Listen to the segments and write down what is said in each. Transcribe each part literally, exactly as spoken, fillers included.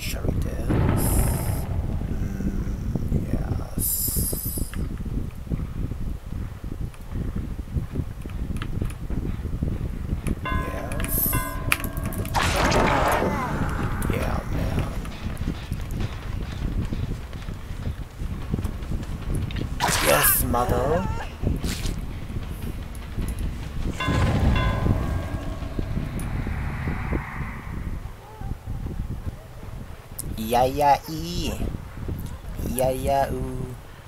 shall we dance? Mm, yes. Yes. Yeah, man. Yes, mother. 야야 이 야야 우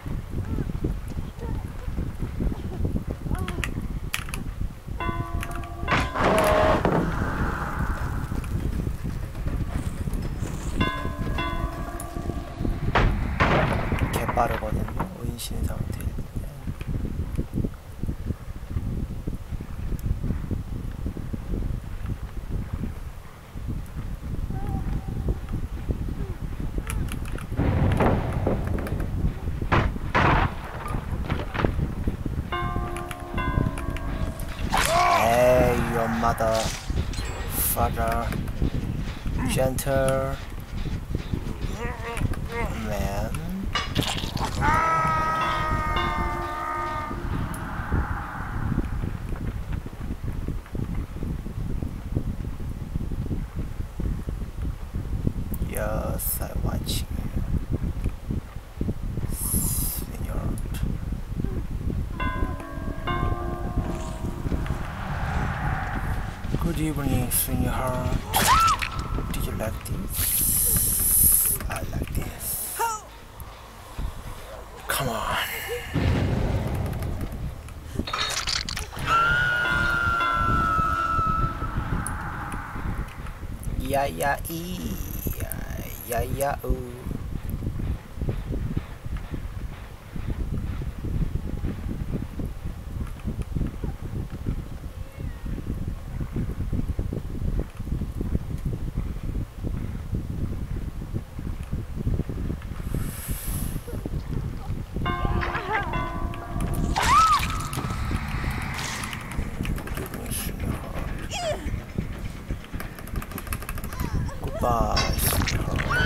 개빠르거든요. 은신 상태일 때. Mother, father, gentle man. Yes, I watch you. Good evening, sweetheart. Did you like this? I like this. Come on. Yeah, yeah, ee. Yeah, yeah, ooh. Goodbye, sweetheart.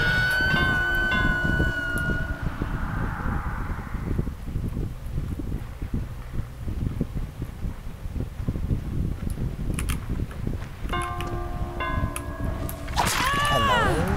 Hello.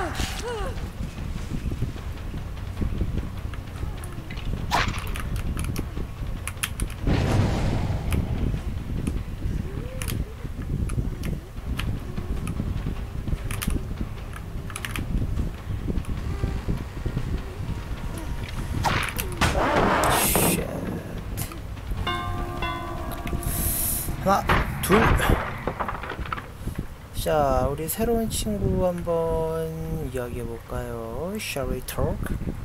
하나, 둘. 자, 우리 새로운 친구 한번 이야기해 볼까요? Shall we talk?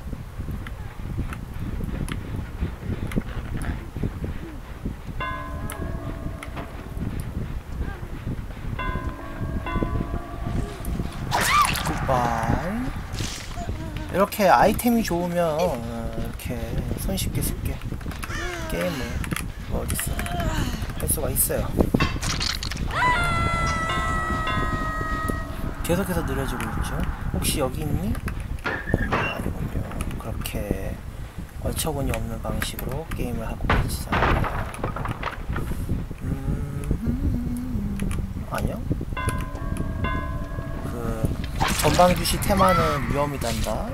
Goodbye. 이렇게 아이템이 좋으면 이렇게 손쉽게 쉽게 게임을 뭐 어딨어 할 수가 있어요. 계속해서 느려지고 있죠. 혹시 여기 있니? 음, 아니군요. 그렇게 어처구니 없는 방식으로 게임을 하고 계시잖아요. 음, 아니요. 그 전방주시 테마는 위험이단다.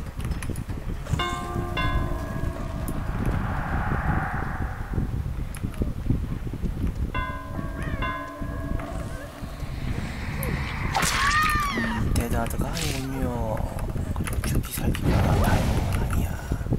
데드하드가 아니군요. 그래, 죽기 살기가 다행인 건 아니야.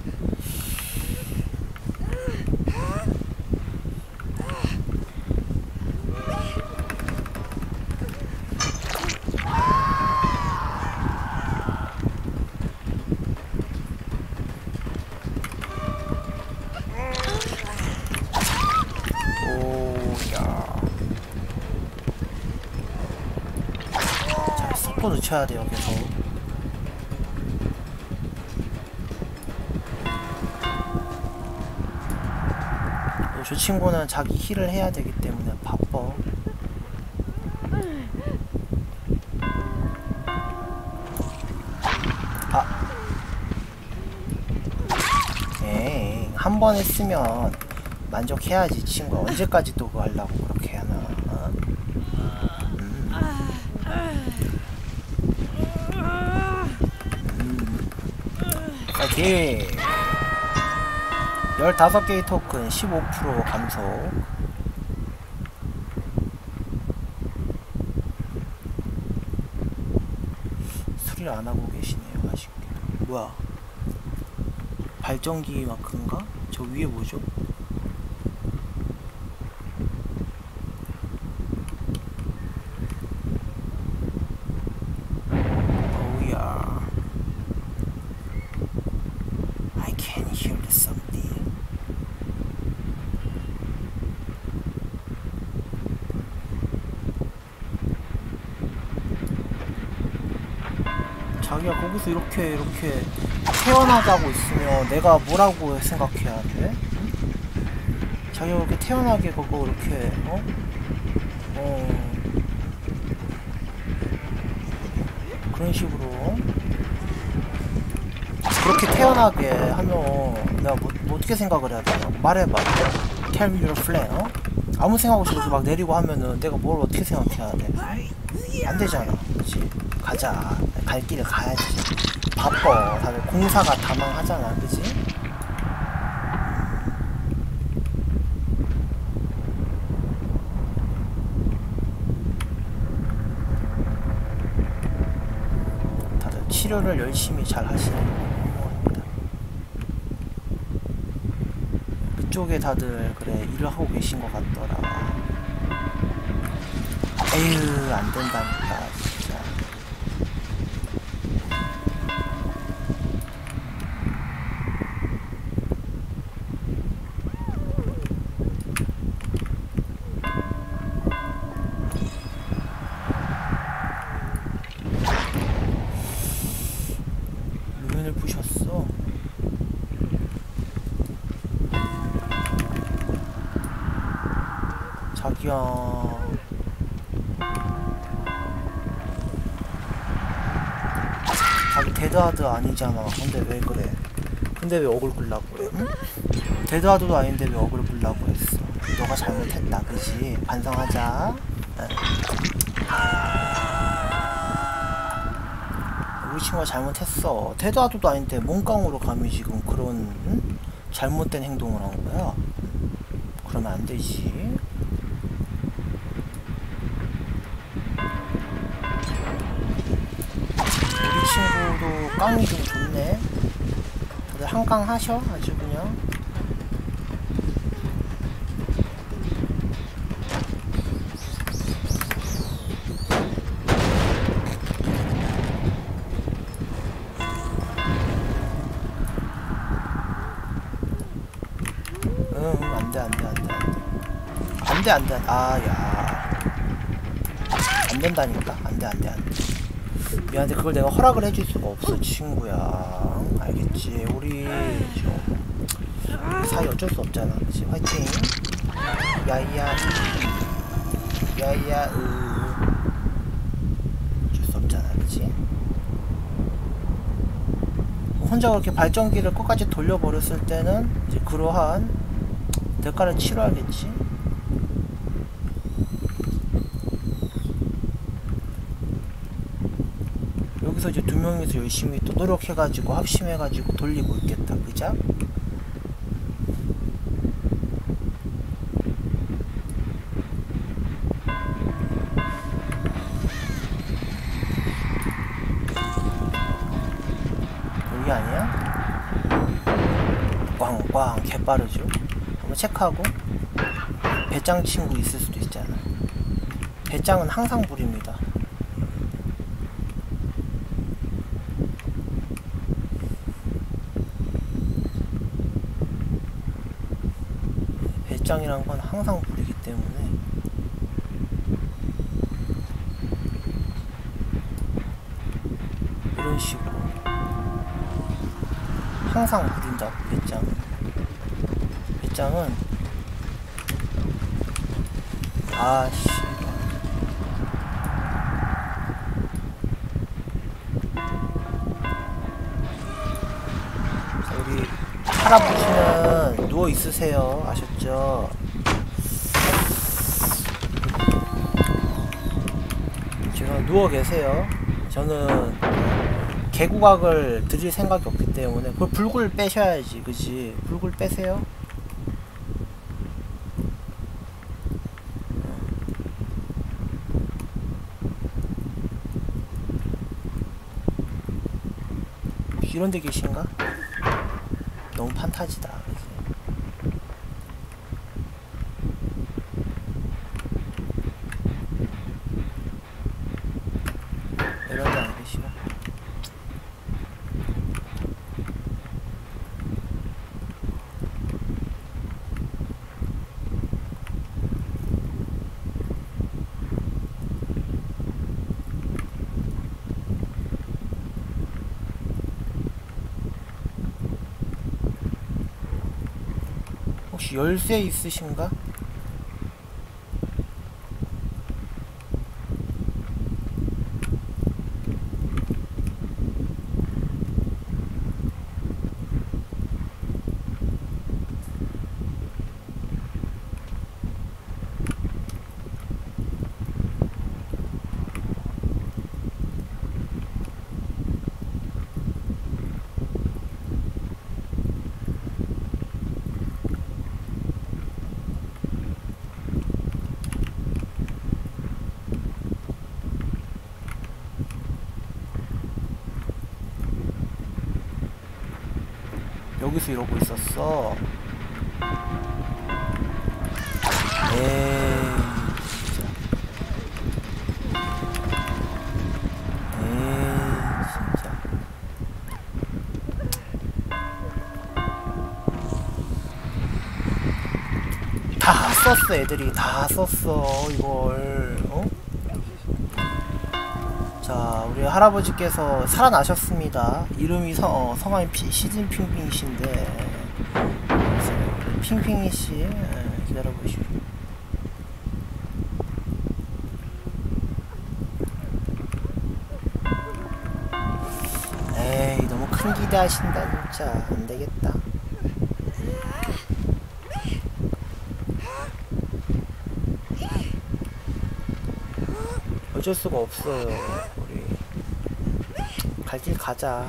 속도도 쳐야 돼요, 계속. 저 친구는 자기 힐을 해야 되기 때문에 바빠. 번 했으면 만족해야지 친구야. 언제까지 또 그거 하려고 그렇게 하나. 어? 음. 음. 파이팅. 열다섯 개의 토큰 십오 퍼센트 감소. 수리를 안하고 계시네요. 아쉽게. 뭐야, 발전기 마크인가? 저 위에 뭐죠? 오야. I can hear something. 자기가 거기서 이렇게 이렇게 태어나가고 있으면 내가 뭐라고 생각해야 돼? 응? 자기가 그렇게 태어나게 그거 이렇게 어? 어 그런 식으로 그렇게 태어나게 하면 내가 뭐, 뭐 어떻게 생각을 해야 되나? 말해봐. Tell me your plan. 어? 아무 생각 없이 이렇게 막 내리고 하면은 내가 뭘 어떻게 생각해야 돼? 안 되잖아. 그치? 가자. 갈 길을 가야지. 바빠. 다들 공사가 다망하잖아. 그치? 다들 치료를 열심히 잘 하시는 겁니다. 그쪽에 다들 그래 일을 하고 계신 것 같더라. 에휴, 안 된다니까 진짜. 루멘을 부셨어. 자기야. 자기 데드하드 아니잖아. 근데 왜 그래? 근데 왜 억울 끌라고 그래? 응? 데드하드도 아닌데 왜 억울 끌라고 했어? 너가 잘못했다, 그지? 반성하자. 응. 우리 친구가 잘못했어. 데드하드도 아닌데 몸깡으로 감히 지금 그런 응? 잘못된 행동을 한 거야. 그러면 안 되지. 친구도 깡이 좀 좋네. 다들 한강 하셔? 아주 그냥. 응, 안돼 안돼 안돼 안돼 안돼 안돼. 아야, 안된다니까. 안돼 안돼 안돼. 미안한데 그걸 내가 허락을 해줄 수가 없어 친구야. 알겠지? 우리 좀 우리 사이 어쩔 수 없잖아. 그치? 화이팅. 야이야 이 야이야 으 어쩔 수 없잖아. 그치? 혼자 그렇게 발전기를 끝까지 돌려버렸을 때는 이제 그러한 대가를 치러야겠지? 여기서 이제 두 명이서 열심히 또 노력해가지고 합심해가지고 돌리고 있겠다. 그죠? 여기 아니야? 꽝꽝 개빠르죠? 한번 체크하고. 배짱 친구 있을 수도 있잖아. 배짱은 항상 불입니다. 배짱이란 건 항상 불이기 때문에 이런 식으로 항상 불인다. 배짱은 배짱은 아씨 우리 할아버지는 누워 누워 있으세요. 아셨죠? 지금 누워 계세요. 저는 개구각을 드릴 생각이 없기 때문에 그 불굴 빼셔야지, 그지? 불굴 빼세요. 이런 데 계신가? 너무 판타지다, 그치? 이런 데 안 계시나? 혹시 열쇠 있으신가? 여기서 이러고 있었어. 에이, 진짜. 에이, 진짜. 다 썼어, 애들이. 다 썼어, 이걸. 어? 자, 우리 할아버지께서 살아나셨습니다. 이름이 성, 어, 성함이 피, 시진핑핑이신데, 핑핑이씨, 기다려보시오. 에이, 너무 큰 기대하신다, 진짜. 안되겠다. 어쩔 수가 없어요. 우리 갈 길 가자.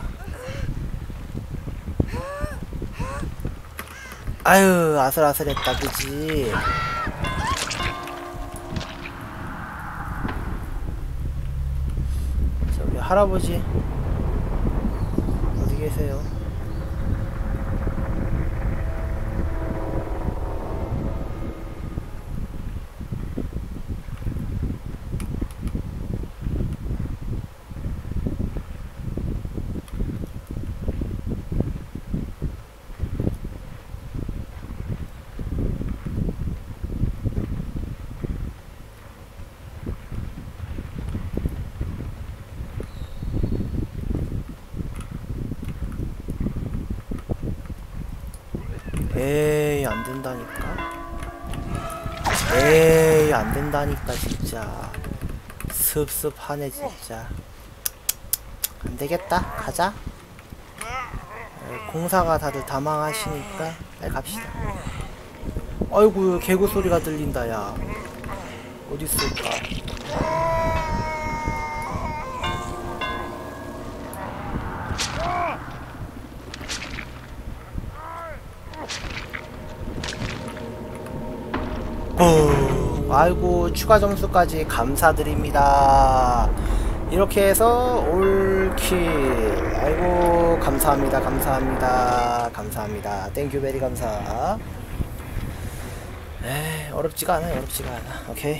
아유, 아슬아슬했다, 그지? 자, 우리 할아버지 어디 계세요? 에이, 안 된다니까. 에이, 안 된다니까, 진짜. 습습하네, 진짜. 안 되겠다. 가자. 공사가 다들 다 망하시니까 빨리 갑시다. 아이고, 개구 소리가 들린다, 야. 어디 있을까? 어, 아이고, 추가 점수까지 감사드립니다. 이렇게 해서 올킬. 아이고, 감사합니다, 감사합니다, 감사합니다. 땡큐 베리 감사. 에이, 어렵지가 않아, 어렵지가 않아. 오케이.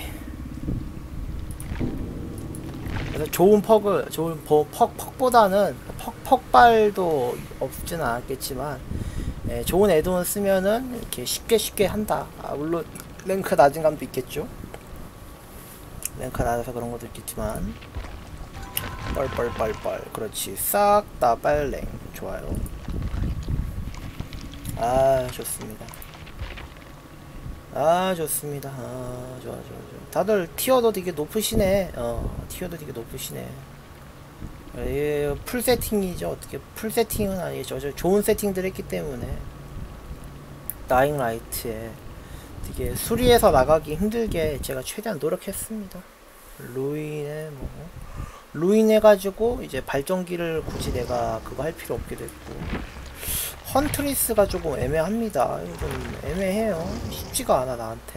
그래서 좋은 퍽을, 좋은 퍽, 퍽보다는 퍽, 퍽발도 없진 않았겠지만, 예, 좋은 애돈 쓰면은 이렇게 쉽게 쉽게 한다. 아, 물론 랭크 낮은 감도 있겠죠. 랭크 낮아서 그런 것도 있겠지만, 뻘뻘뻘뻘. 그렇지. 싹 다 빨랭. 좋아요. 아, 좋습니다. 아, 좋습니다. 아, 좋아, 좋아, 좋아. 다들 티어도 되게 높으시네. 어, 티어도 되게 높으시네. 예, 풀 세팅이죠. 어떻게 풀 세팅은 아니죠. 저 좋은 세팅들 했기 때문에. 다잉 라이트에 되게 수리해서 나가기 힘들게 제가 최대한 노력했습니다. 루인에 뭐 루인 해가지고 이제 발전기를 굳이 내가 그거 할 필요 없게 됐고, 헌트리스가 조금 애매합니다. 이거 좀 애매해요. 쉽지가 않아 나한텐.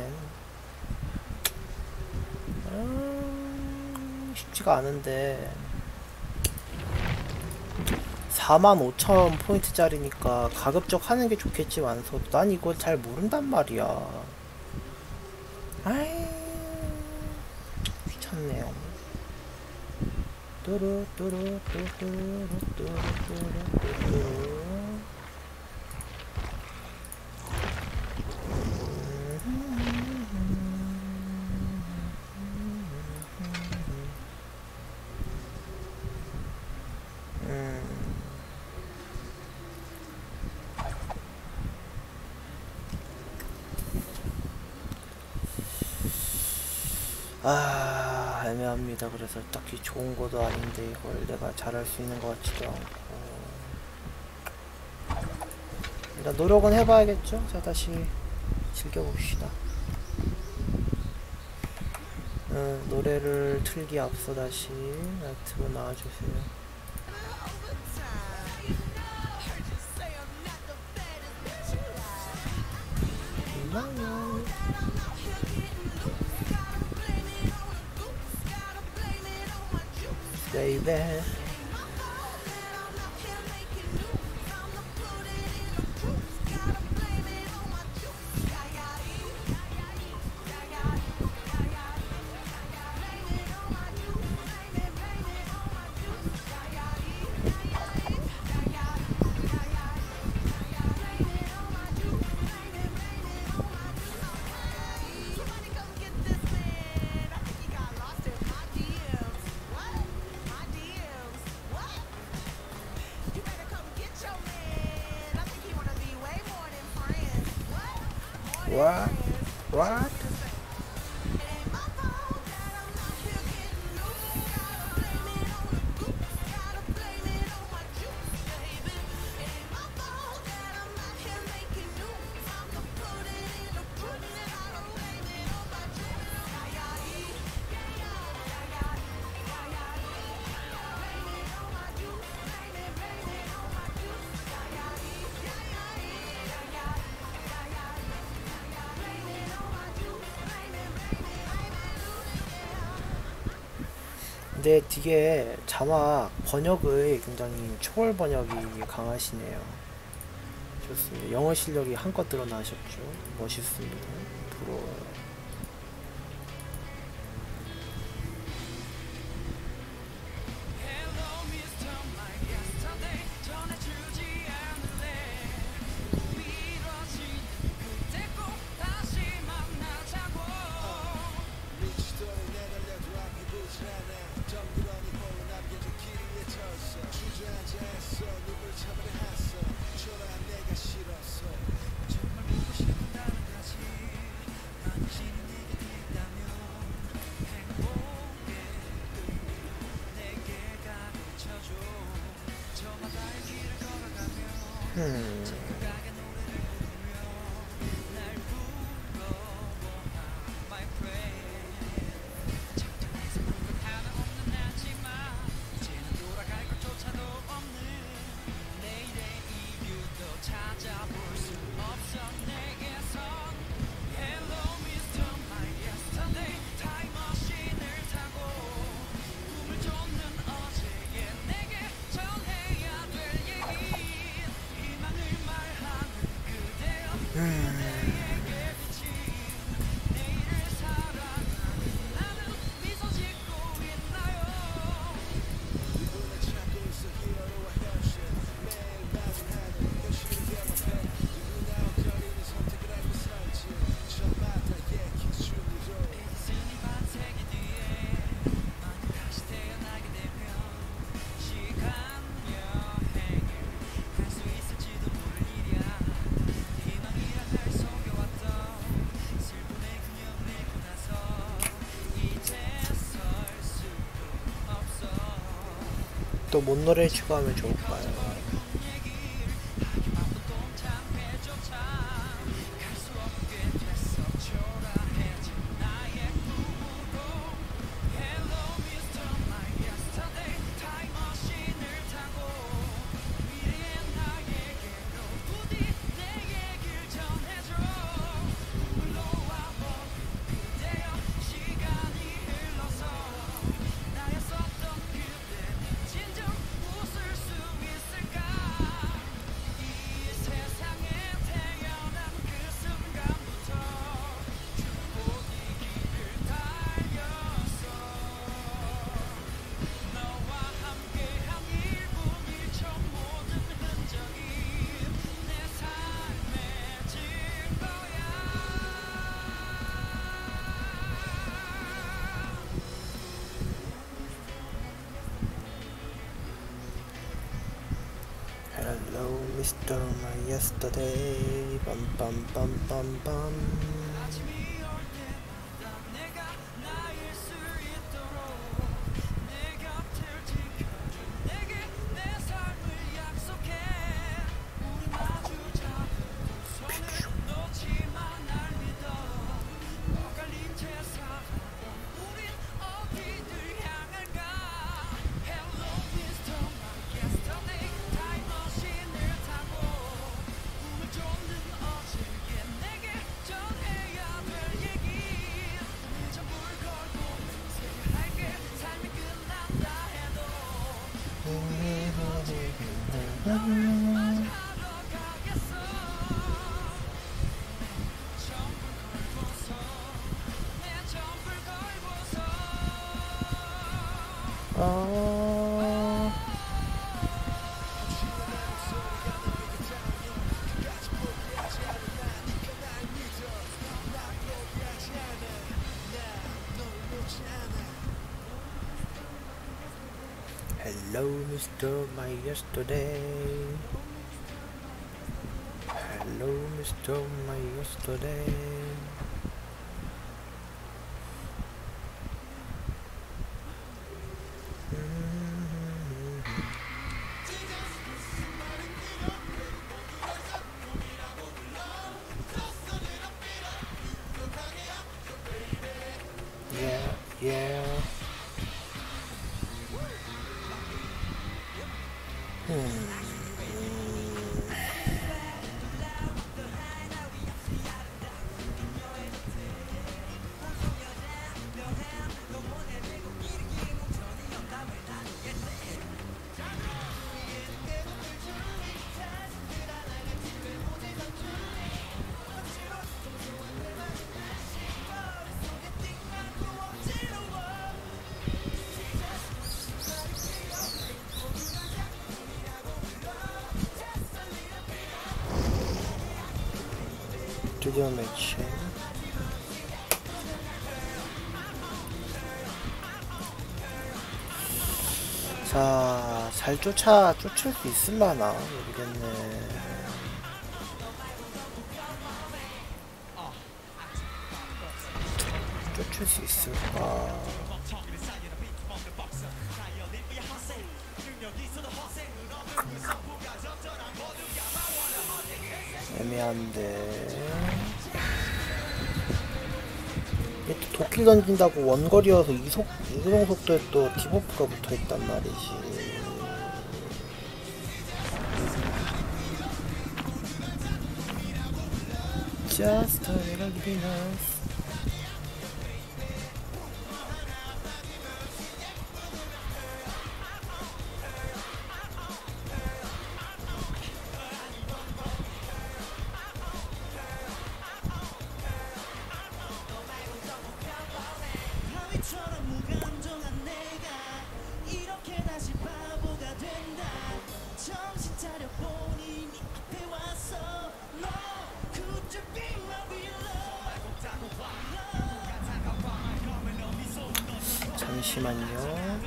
음, 쉽지가 않은데 사만 오천 포인트 짜리니까 가급적 하는 게 좋겠지만서 난 이걸 잘 모른단 말이야. 아이 귀찮네요. 뚜루 뚜루 뚜루 뚜루 뚜루 뚜루. 아 애매합니다. 그래서 딱히 좋은 것도 아닌데 이걸 내가 잘할 수 있는 것 같지도 않고, 일단 노력은 해봐야겠죠. 자 다시 즐겨봅시다. 음, 노래를 틀기 앞서 다시 라이트로 나와주세요. Baby. What? What? 근데 되게 자막 번역의 굉장히 초월 번역이 강하시네요. 좋습니다. 영어 실력이 한껏 드러나셨죠. 멋있습니다. 부러워요. 음. 또 뭔 노래 추가하면 좋을까요? Mister My Yesterday. 빰빰빰빰빰. 아... Hello, Mister My Yesterday. Hello, Mister My Yesterday. Yeah, yeah. Hmm. 드디어 매치. 자, 잘 쫓아 쫓을 수 있을라나 모르겠네. 쫓을 수 있을까? 애매한데. 이게 또 도끼 던진다고 원거리여서 이속 이동 속도에 또 디버프가 붙어 있단 말이지. Just a little bit nice. 잠시만요.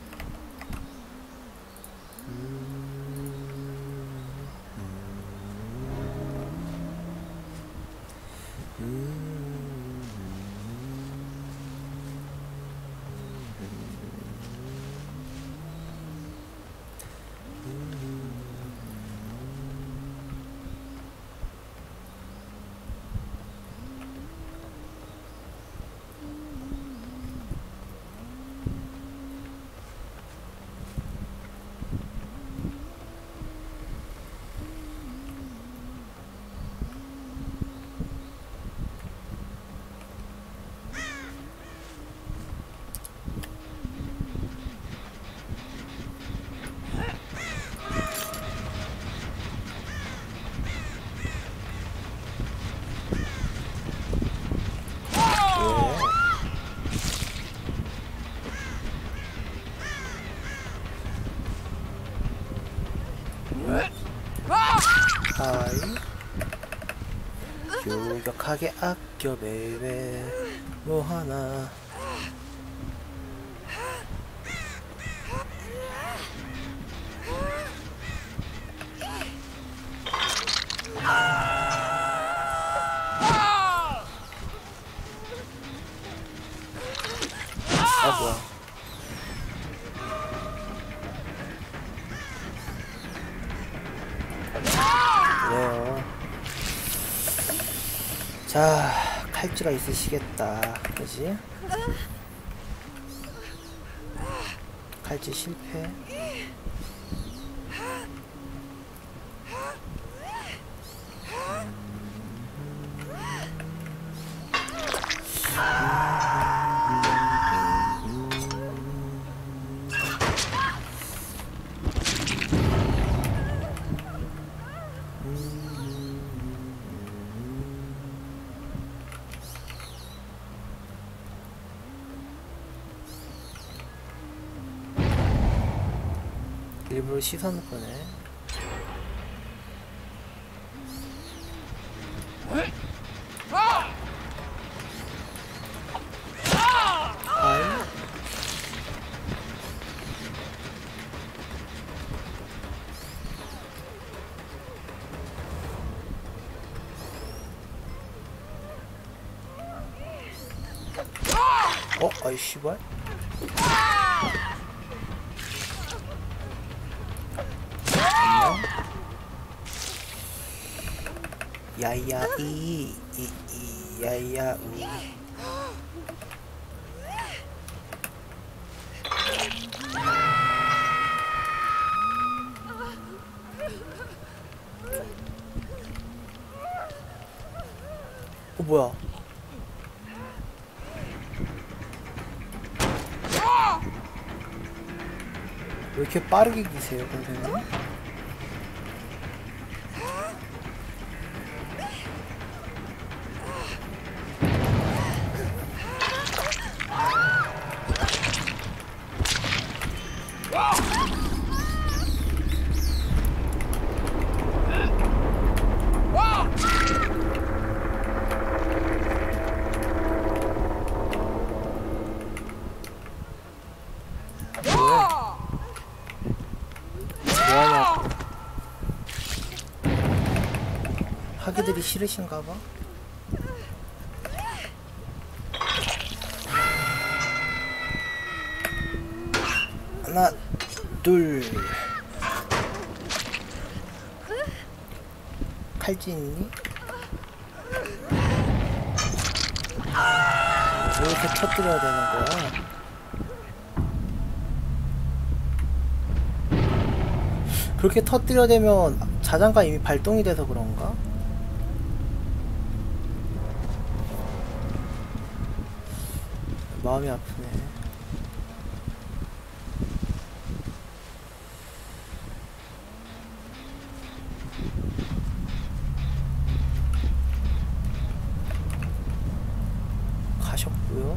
하이 요격하게 아껴 베이베 뭐하나. 자, 칼찌가 있으시겠다. 그지? 칼찌 실패. 일부러 시선을 끄네. 아이. 어? 아이 씨발. 야야 이 이 이 야야 우. 어 뭐야? 왜 이렇게 빠르게 기세요, 선생님? 하기들이 싫으신가봐. 하나, 둘. 칼찌 있니? 왜 이렇게 터뜨려야 되는 거야? 그렇게 터뜨려야 되면 자장가 이미 발동이 돼서 그런가? 마음이 아프네. 가셨고요.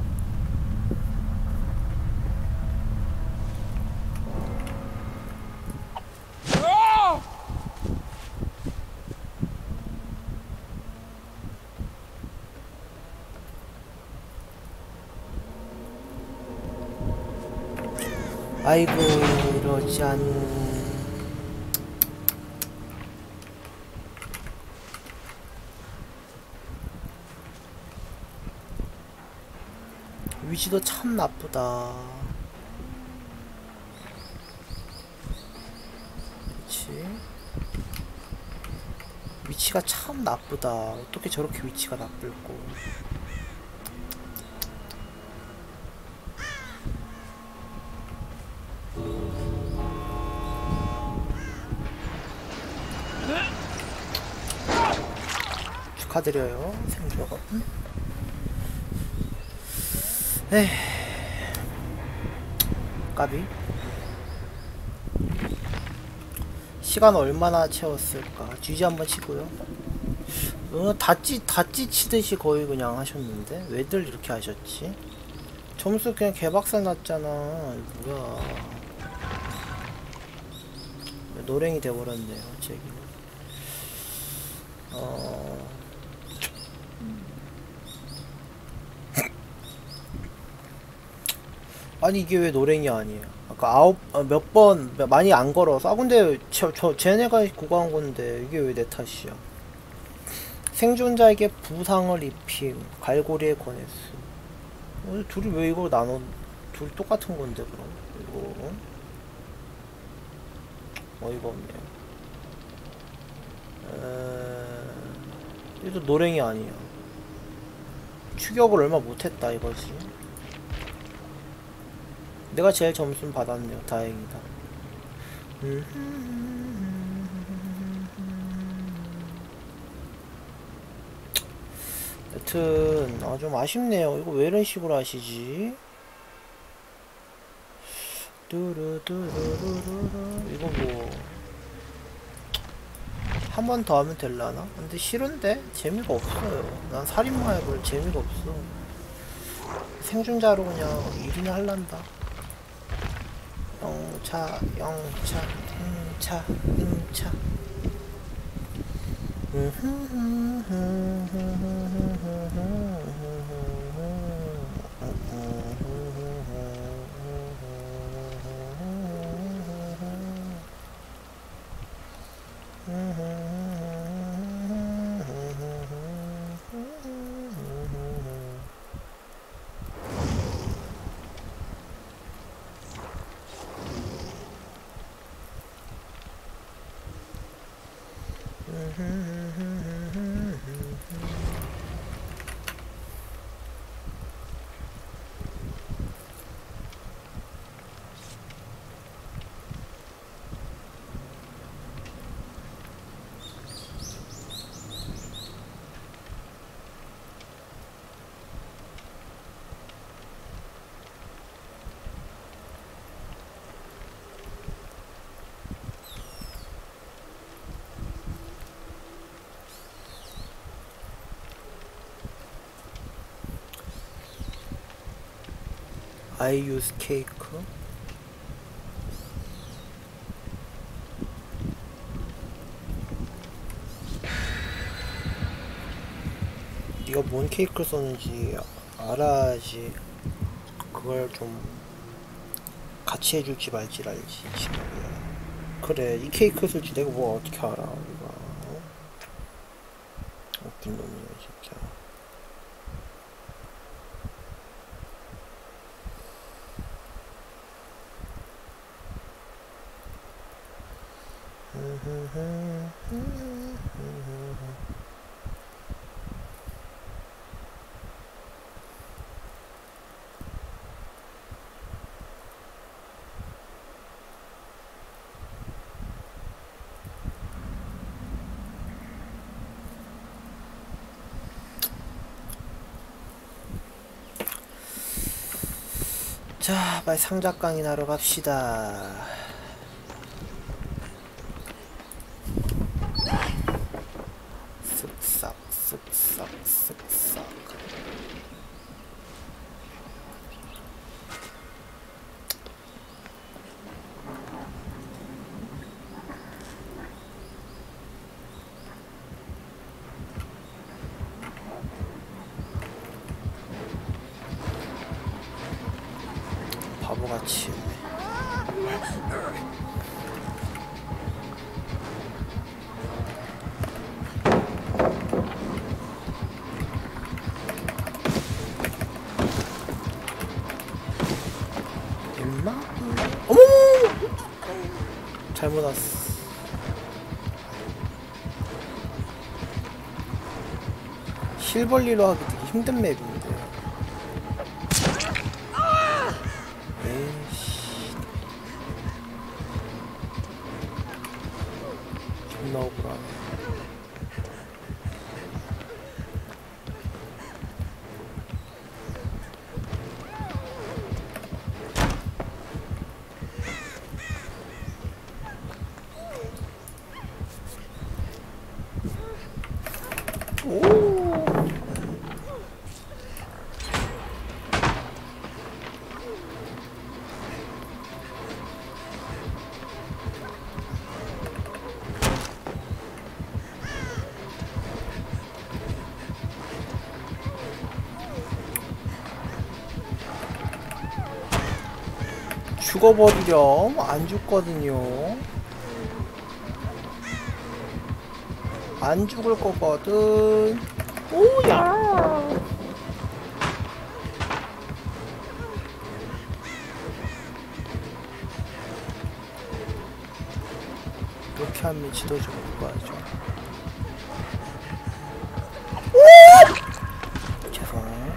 아이고 이러지 않... 위치도 참 나쁘다. 그치? 위치가 참 나쁘다. 어떻게 저렇게 위치가 나쁠꼬. 축하드려요, 생존. 에이, 까비. 시간 얼마나 채웠을까? 쥐지 한번 치고요. 어, 다찌 다찌 치듯이 거의 그냥 하셨는데 왜들 이렇게 하셨지? 점수 그냥 개박살 났잖아. 뭐야? 노랭이 돼버렸네요, 제기. 어. 아니 이게 왜 노랭이 아니에요? 아까 아홉 몇 번 많이 안 걸어서. 아 근데 저, 저 쟤네가 구간 건데 이게 왜 내 탓이야? 생존자에게 부상을 입힘, 갈고리의 권해수. 어, 둘이 왜 이걸 나눠? 둘이 똑같은 건데 그럼 이거 어이가 없네요. 에... 얘도 노랭이 아니야. 추격을 얼마 못했다 이거지. 내가 제일 점수는 받았네요. 다행이다. 여튼 아, 좀 아쉽네요. 이거 왜 이런 식으로 하시지? 뚜루뚜루루루루. 이거 뭐 한 번 더 하면 될라나? 근데 싫은데? 재미가 없어요. 난 살인마 해볼 재미가 없어. 생존자로 그냥 일이나 할란다. 영차, 영차, 응차, 응차. I use cake. 네가 뭔 케이크를 썼는지 알아야지 그걸 좀 같이 해줄지 말지 알지 지금. 그래 이 케이크 쓸지 내가 뭐 어떻게 알아 이거. 웃긴 놈이야 이 새끼야. 자, 빨리 상작강인 하러 갑시다. 쓱싹 쓱싹 쓱싹. 바보같이. 임마? 어머! 잘못 왔어. 실벌리로 하기 되게 힘든 맵인데. 존나 억울하네. 오. 죽어버리렴. 안 죽거든요. 안 죽을 거거든. 오야. 이렇게 하면 지도 좀 바꿔야죠. 죄송.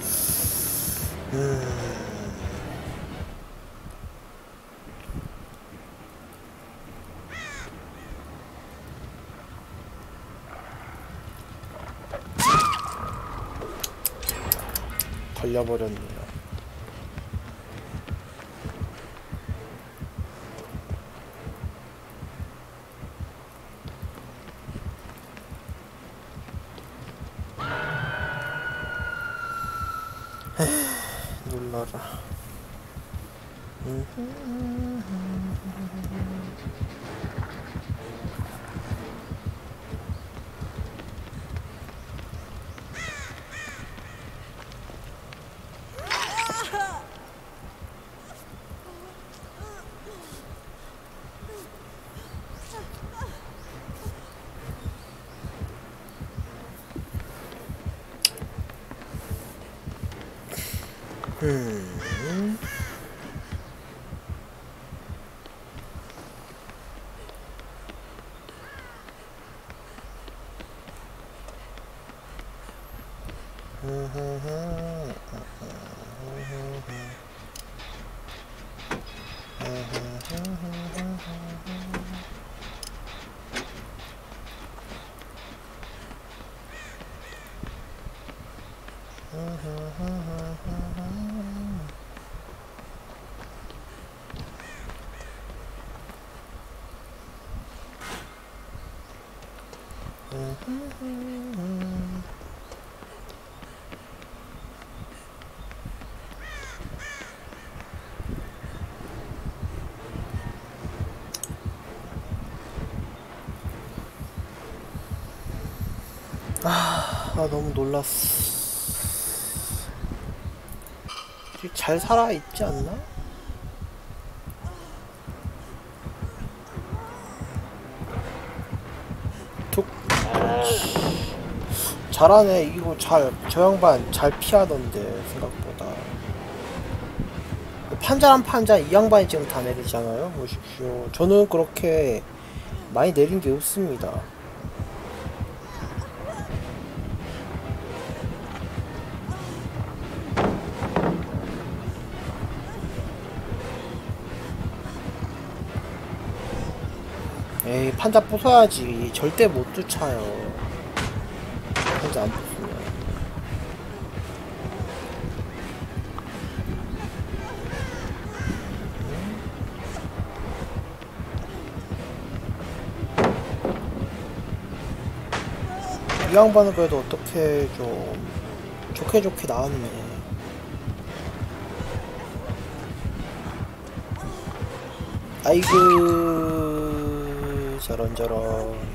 걸려버렸네요. 놀라라. 음. 아, 나 너무 놀랐어. 잘 살아있지 않나? 툭. 잘하네. 이거 잘, 저 양반 잘 피하던데, 생각보다. 판자란 판자 이 양반이 지금 다 내리잖아요? 보십시오. 저는 그렇게 많이 내린 게 없습니다. 에이, 판자 부숴야지. 절대 못 쫓아요. 판자 안 부수면. 이 양반은 그래도 어떻게 좀 좋게 좋게 나왔네. 아이고, 저런저런.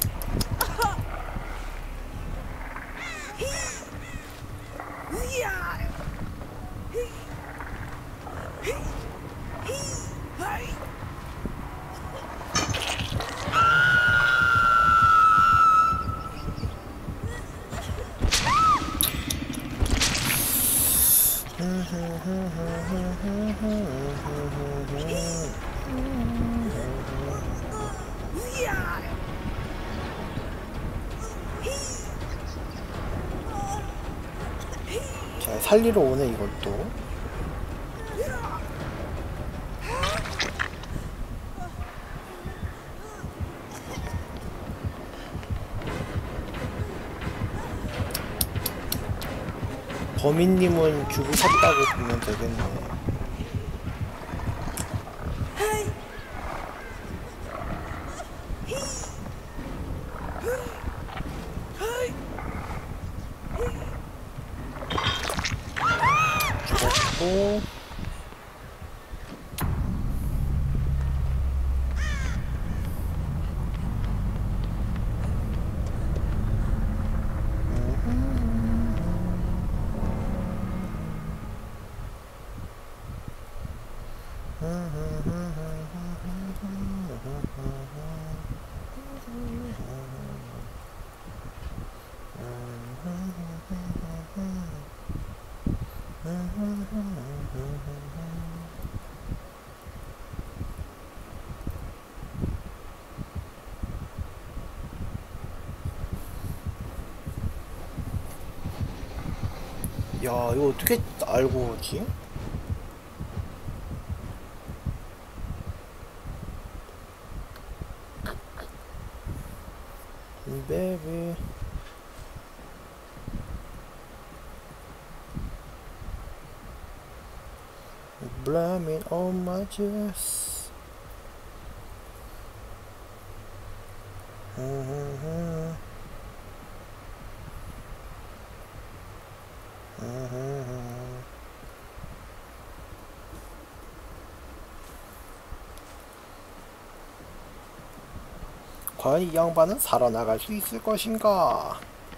자, 살리러 오네 이것도. 범인님은 죽으셨다고 보면 되겠네. 죽었고. 야, 이거 어떻게 알고 오지? 베이비. Blame it on my juice. 음, 음, 음. 과연 이 양반은 살아나갈 수 있을 것인가?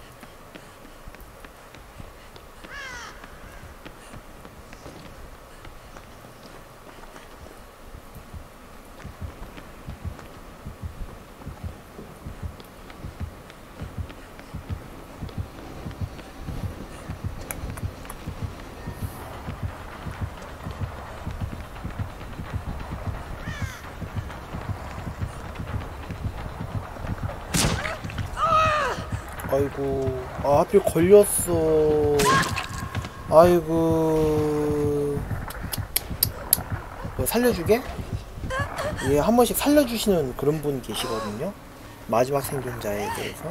아이고, 아 하필 걸렸어. 아이고, 뭐 살려주게? 예, 한 번씩 살려주시는 그런 분이 계시거든요. 마지막 생존자에 대해서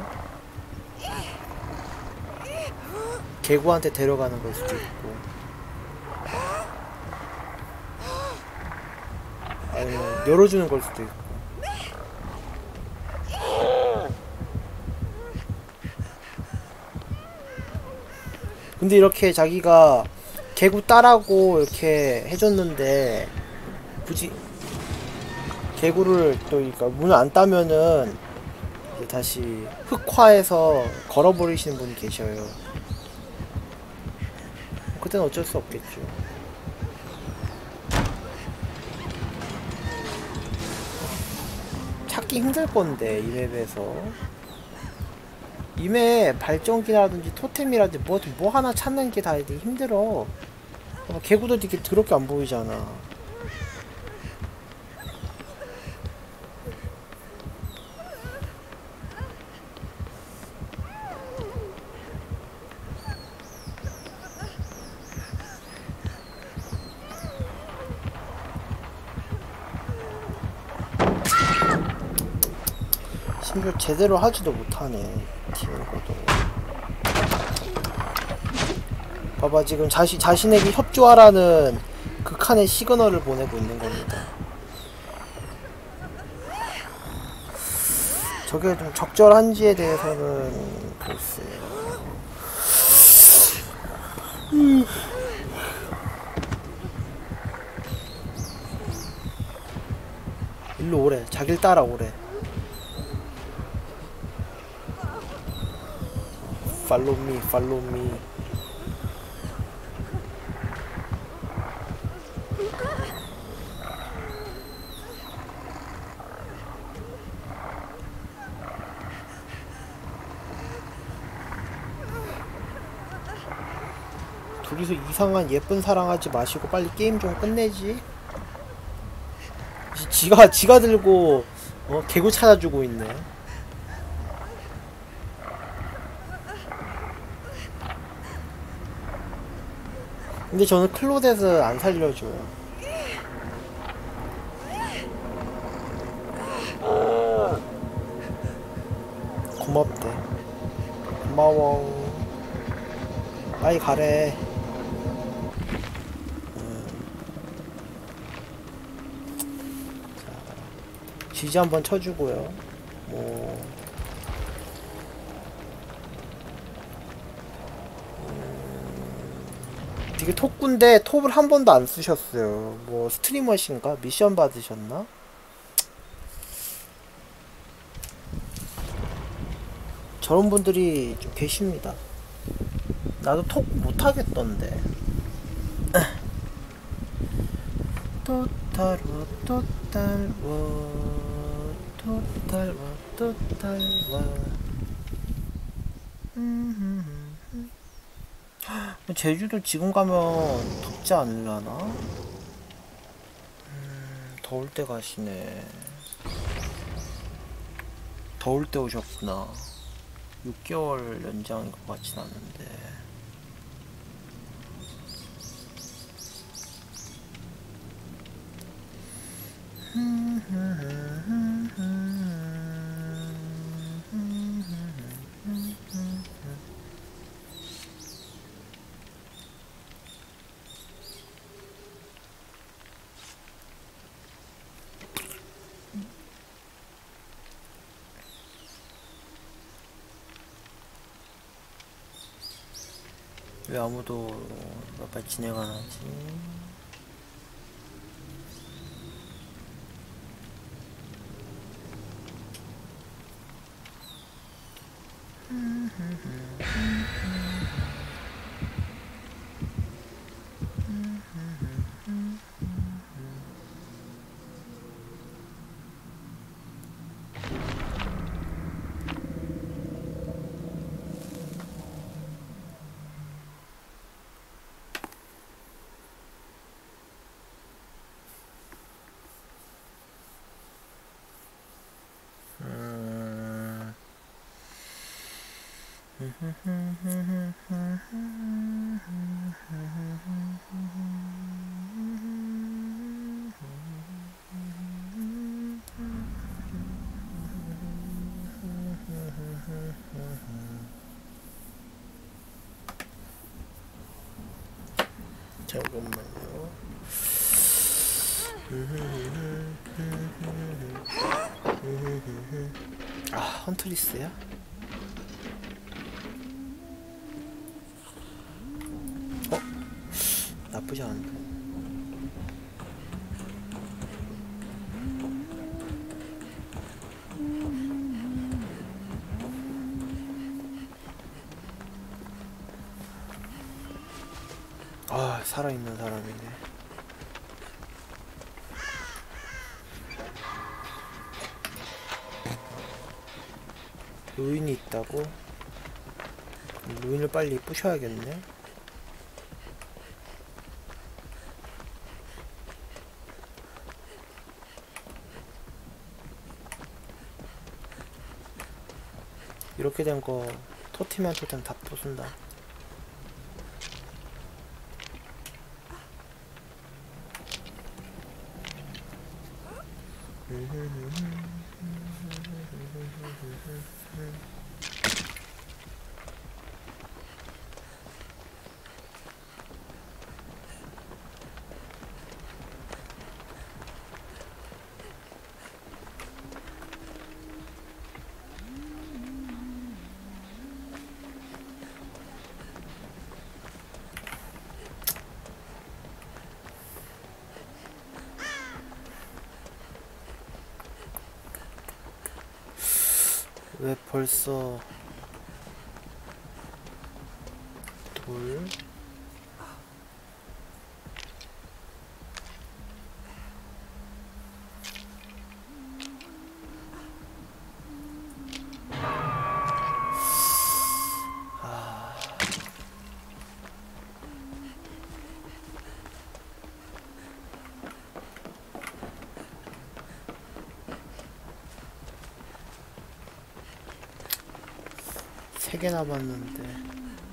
개구한테 데려가는 걸 수도 있고, 아니면 열어주는 걸 수도 있고. 근데 이렇게 자기가 개구 따라고 이렇게 해줬는데 굳이 개구를 또 그러니까 문을 안 따면은 이제 다시 흑화해서 걸어버리시는 분이 계셔요. 그때는 어쩔 수 없겠죠. 찾기 힘들 건데 이 맵에서 이 맵 발전기라든지 토템이라든지 뭐, 뭐 하나 찾는 게 다 되게 힘들어. 개구도 되게 더럽게 안 보이잖아. 심지어 제대로 하지도 못하네. 티오고도. 봐봐, 지금 자시, 자신에게 협조하라는 극한의 시그널을 보내고 있는 겁니다. 저게 좀 적절한지에 대해서는 글쎄요. 음. 일로 오래. 자길 따라 오래. Follow me, follow me. 둘이서 이상한 예쁜 사랑하지 마시고 빨리 게임 좀 끝내지. 지가 지가 들고 어, 개구 찾아주고 있네. 근데 저는 클로댓을 안 살려줘요. 고맙대. 고마워. 빨리 가래. 지지 한번 쳐주고요. 뭐 음... 되게 톡군데 톱을 한 번도 안 쓰셨어요. 뭐 스트리머신가? 미션 받으셨나? 저런 분들이 좀 계십니다. 나도 톡 못하겠던데. 토탈워 토탈워 토탈워 토탈워. 제주도 지금 가면 덥지 않으려나? 음, 더울 때 가시네. 더울 때 오셨구나. 육 개월 연장인 것 같진 않은데. 왜 아무도 빨리 진행 안 하지? 잠깐만요. 아, 헌트리스야? 어? 나쁘지 않은데. 아, 살아있는 사람이네. 루인이 있다고? 루인을 빨리 부셔야겠네. 이렇게 된 거 토템한 토템 다 부순다. 왜 벌써 돌? 아... 세 개 남았는데.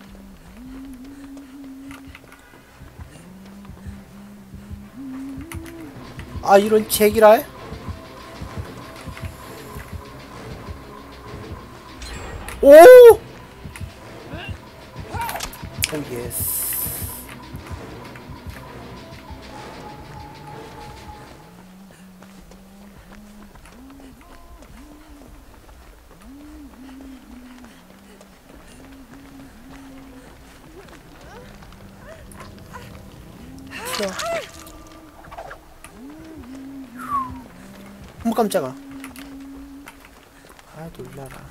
아, 이런 제기랄? 오! 오, 예스. 튀어. 어머, 깜짝아. 아, 놀라라.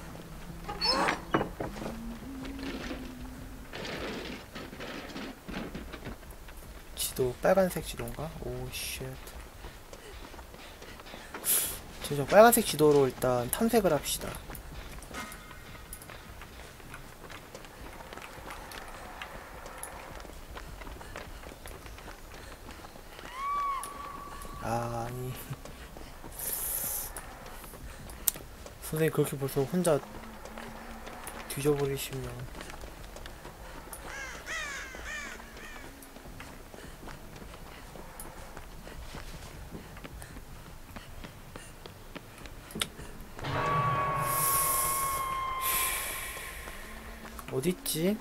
지도 빨간색 지도인가? 오 쉣. 저 빨간색 지도로 일단 탐색을 합시다. 아니 선생님 그렇게 벌써 혼자 뒤져버리시면 어딨지?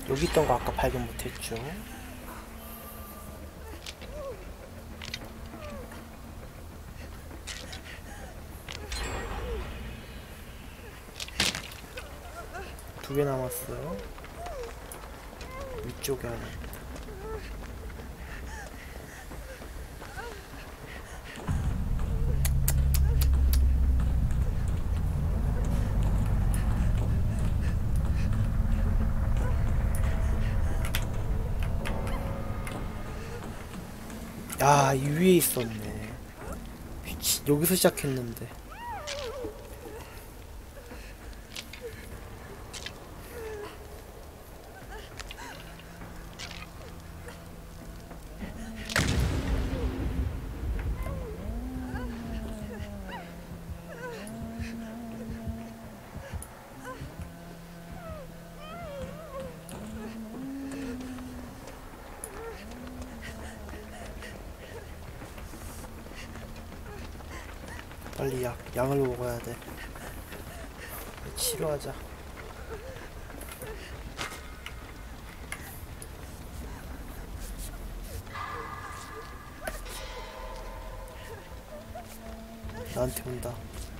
여기 있던 거 아까 발견 못했죠. 두 개 남았어요. 위쪽에 하나 있다. 야, 이 위에 있었네. 미친, 여기서 시작했는데. 빨리 약, 약을 먹어야 돼. 치료하자. 나한테 온다.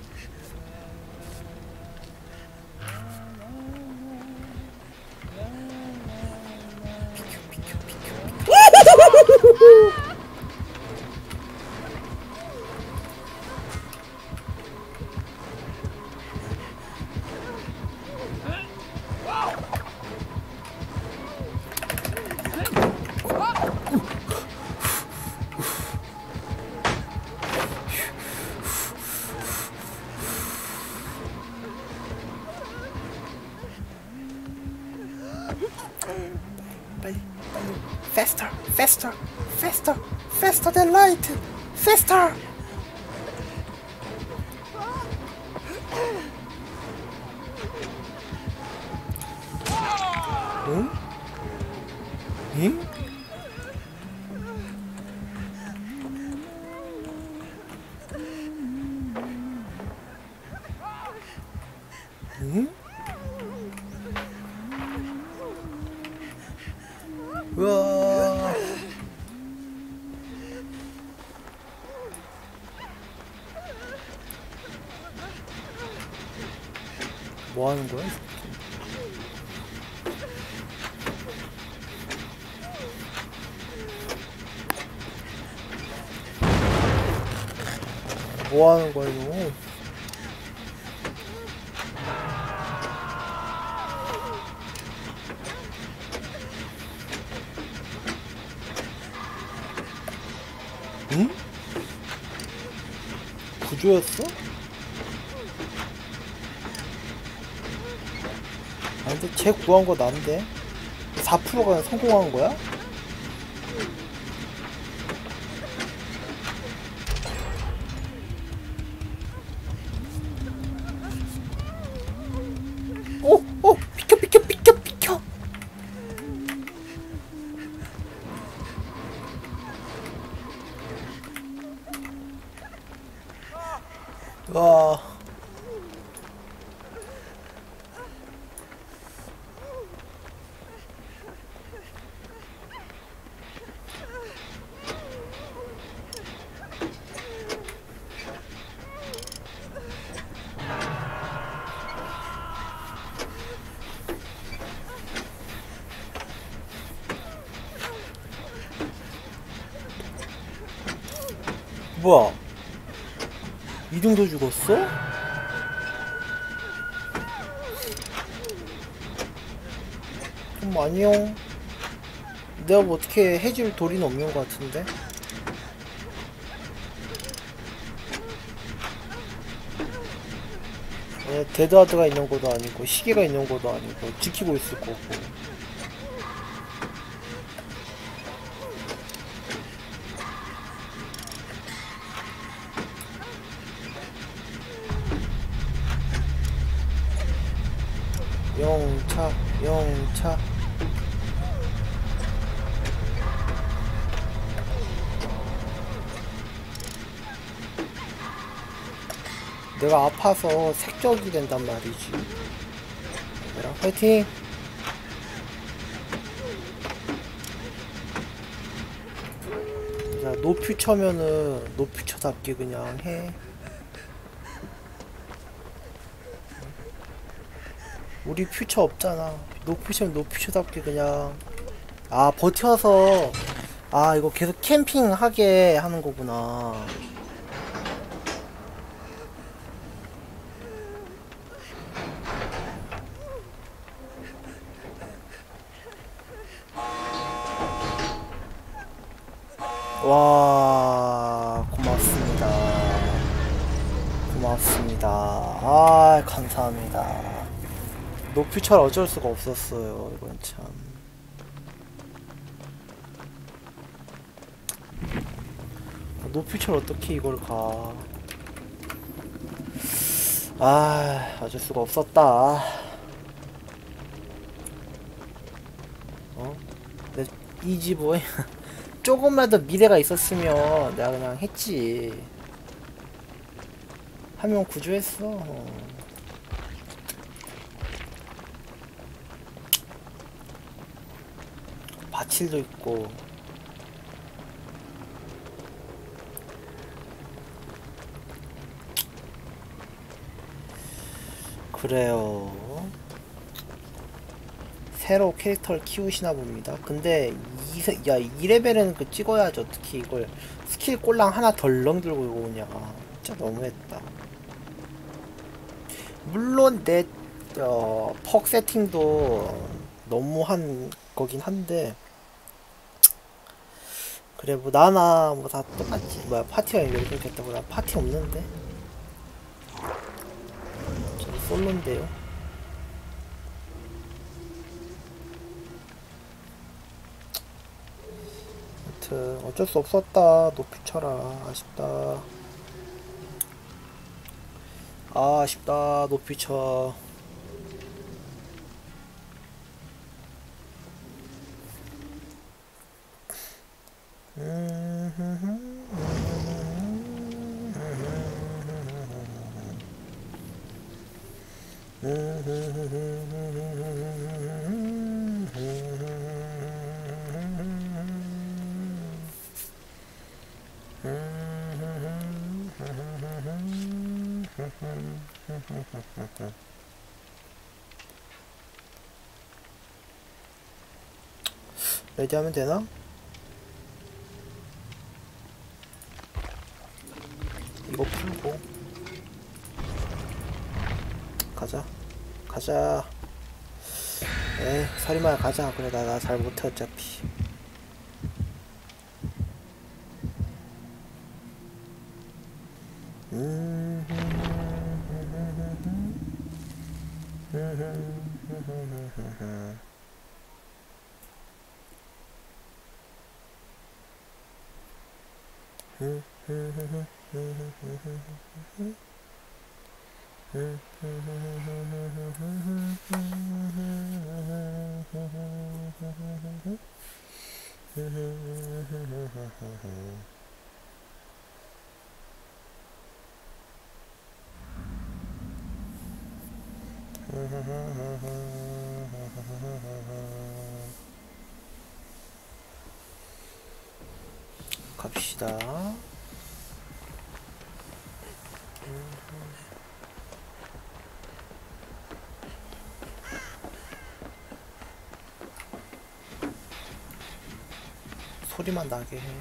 비켜, 비켜, 비켜. 빨리, 빨리. Faster, faster, faster, faster than light. Faster. 응? 응? 응? 우와. 뭐 하는 거야? 뭐 하는 거야, 이거? 응? 구조였어? 아, 근데 쟤 구한 거 난데? 사 퍼센트가 성공한 거야? 오! 오! 비켜 비켜 비켜 비켜! 와. 뭐야? 이등도 죽었어? 좀 안녕. 내가 뭐 어떻게 해줄 도리는 없는 것 같은데? 에, 데드하드가 있는 것도 아니고 시계가 있는 것도 아니고 지키고 있을 거고. 영차, 영차. 내가 아파서 색적이 된단 말이지. 얘들아, 화이팅! 노퓨처면은 노퓨처답게 그냥 해. 우리 퓨처 없잖아. 노퓨처면 노퓨처답게 그냥. 아, 버텨서. 아, 이거 계속 캠핑 하게 하는 거구나. 와, 고맙습니다. 고맙습니다. 아, 감사합니다. 노퓨처를 어쩔 수가 없었어요. 이건 참. 노퓨처를 어떻게 이걸 가. 아, 어쩔 수가 없었다. 어? 이 집은 조금만 더 미래가 있었으면 내가 그냥 했지. 한 명 구조했어. 어. 바칠도 있고. 그래요. 새로 캐릭터를 키우시나 봅니다. 근데 이, 야, 이 레벨에는 그 찍어야지. 어떻게 이걸 스킬 꼴랑 하나 덜렁 들고 이거 오냐. 진짜 너무했다. 물론 내 어, 퍽 세팅도 너무한 거긴 한데, 그래 뭐 나나 뭐 다 똑같지. 뭐야, 파티가 이렇게 됐다고. 나 파티 없는데. 저기 솔로인데요. 아무튼 어쩔 수 없었다. 노퓨쳐라. 아쉽다. 아, 아쉽다. 노퓨쳐. 레디하면 되나? 이거 풀고 가자. 가자. 에이, 서리마야 가자. 그래, 나 나 잘 못해 어차피. 음. 갑시다. 소리만 나게 해.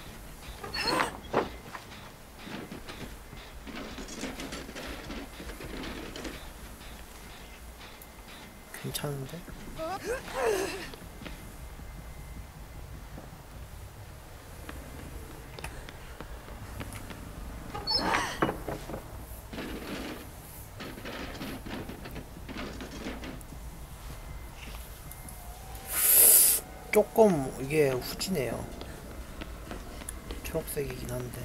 괜찮은데? 조금 이게 후지네요. 초록색이긴 한데.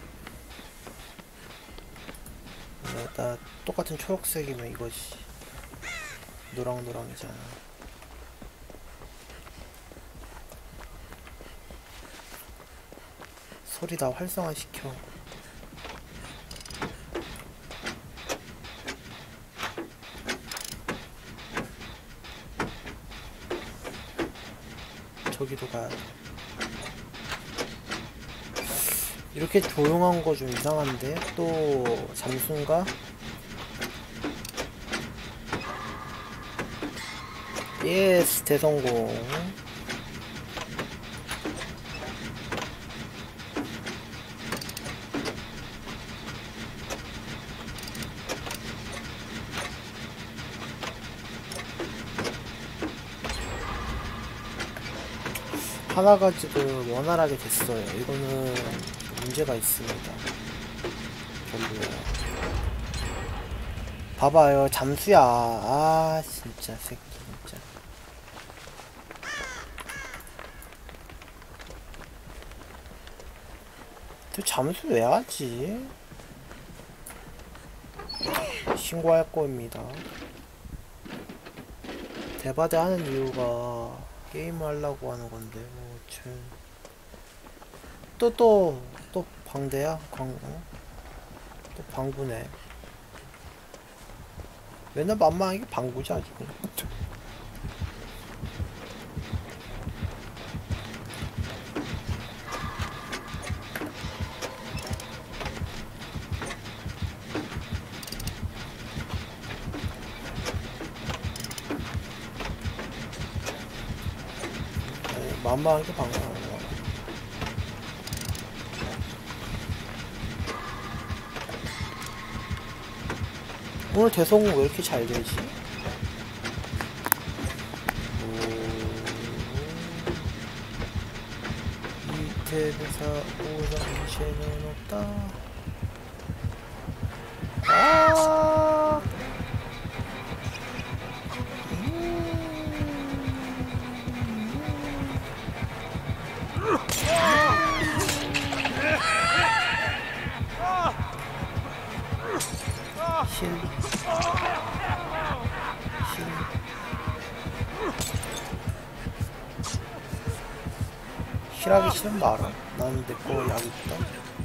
나 똑같은 초록색이면 이거지. 노랑노랑이잖아. 소리 다 활성화시켜. 저기도 가야 돼. 이렇게 조용한 거 좀 이상한데? 또 잠수인가? 예스, 대성공. 하나가 지금 원활하게 됐어요. 이거는 문제가 있습니다. 별로야. 봐봐요, 잠수야. 아, 진짜 새끼 진짜. 또 잠수 왜 하지? 신고할 겁니다. 대바대 하는 이유가 게임을 하려고 하는 건데, 뭐, 참. 또, 또, 또 방대야? 광고? 또 방구네. 맨날 만만하게 방구지, 아주. 만만하게 방구하는 거야. 오늘 대성 왜 이렇게 잘 되지? 이태배사 오장 이제는 없다. 아 실. 실. 실하기 싫으면 말아. 나는 내거 약 있다.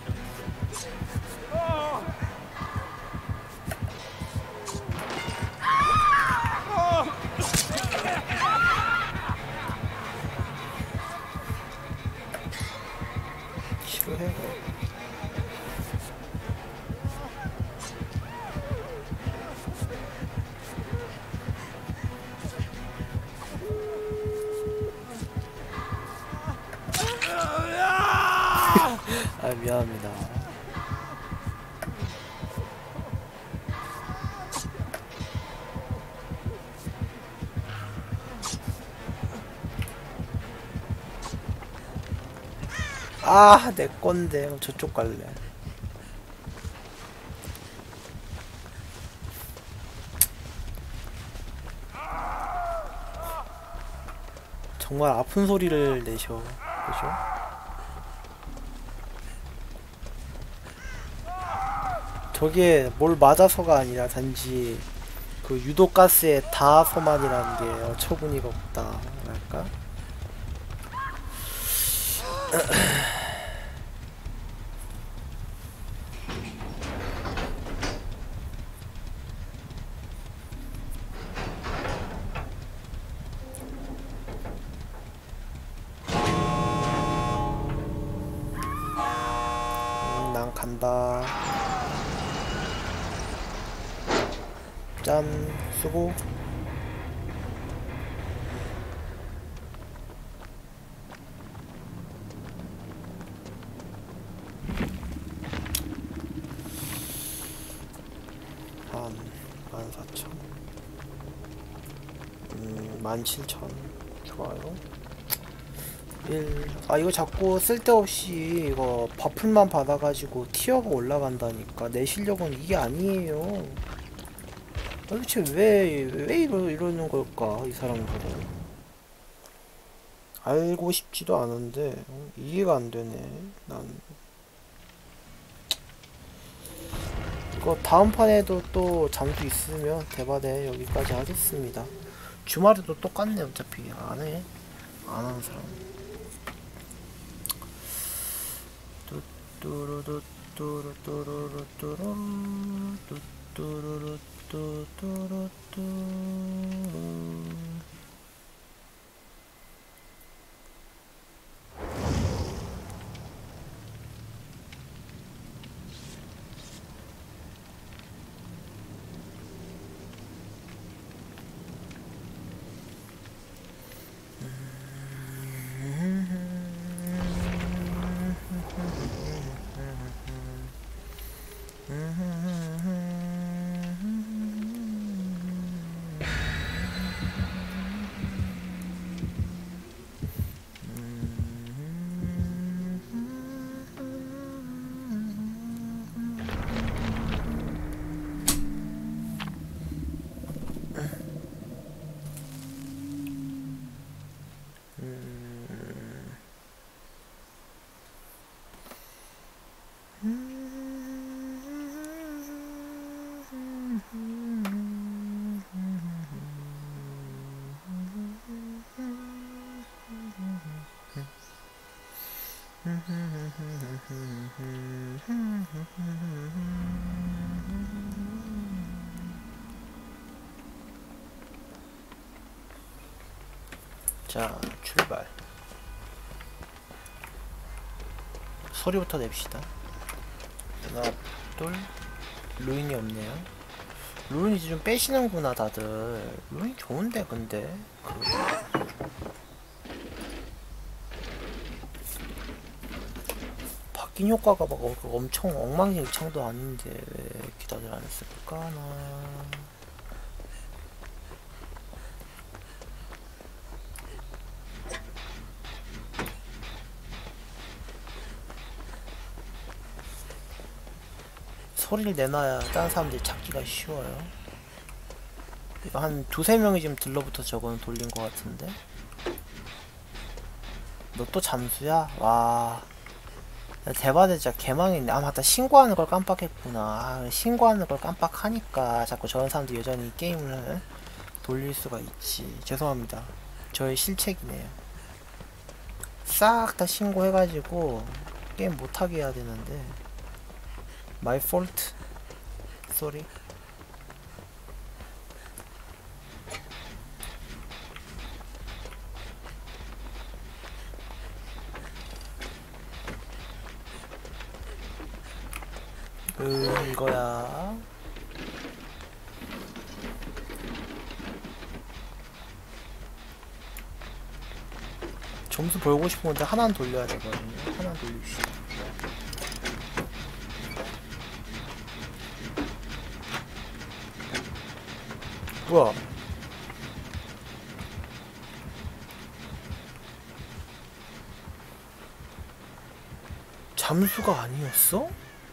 싫어해. 아, 미안합니다. 아, 내 건데. 저쪽 갈래. 정말 아픈 소리를 내셔. 그죠? 저게 뭘 맞아서가 아니라 단지 그 유독가스에 닿아서만이라는 게 어처구니가 없다 할까? 음, 난 간다. 짠, 수고. 한 만 사천. 음, 만 칠천. 좋아요. 일. 아, 이거 자꾸 쓸데없이 이거 버플만 받아가지고 티어가 올라간다니까. 내 실력은 이게 아니에요. 도대체 왜, 왜 이러, 이러는 걸까, 이 사람들은. 알고 싶지도 않은데, 어, 이해가 안 되네, 난. 이거 다음 판에도 또 잠수 있으면 대바대 여기까지 하겠습니다. 주말에도 똑같네, 어차피. 안 해. 안 하는 사람. 뚜뚜루루 뚜루뚜루루 뚜루 뚜뚜루루 뚜뚜루뚜루. 음... 음... 자, 출발. 소리부터 냅시다. 하나, 둘. 루인이 없네요. 루인 이제 좀 빼시는구나 다들. 루인 좋은데 근데 그... 바뀐 효과가 막 엄청 엉망진창도 아닌데 왜 이렇게 다들 안 했을까 나. 소리를 내놔야 다른 사람들이 찾기가 쉬워요. 한 두세 명이 지금 들러붙어 저거는 돌린 것 같은데. 너 또 잠수야? 와, 대바대 진짜 개망했네. 아 맞다, 신고하는 걸 깜빡했구나. 아, 신고하는 걸 깜빡하니까 자꾸 저런 사람들이 여전히 게임을 돌릴 수가 있지. 죄송합니다. 저의 실책이네요. 싹 다 신고해가지고 게임 못하게 해야 되는데. My fault. Sorry. 음, 이거야. 점수 벌고 싶은 건데 하나는 돌려야 되거든요. 하나는 돌립시다. 뭐야? 잠수가 아니었어?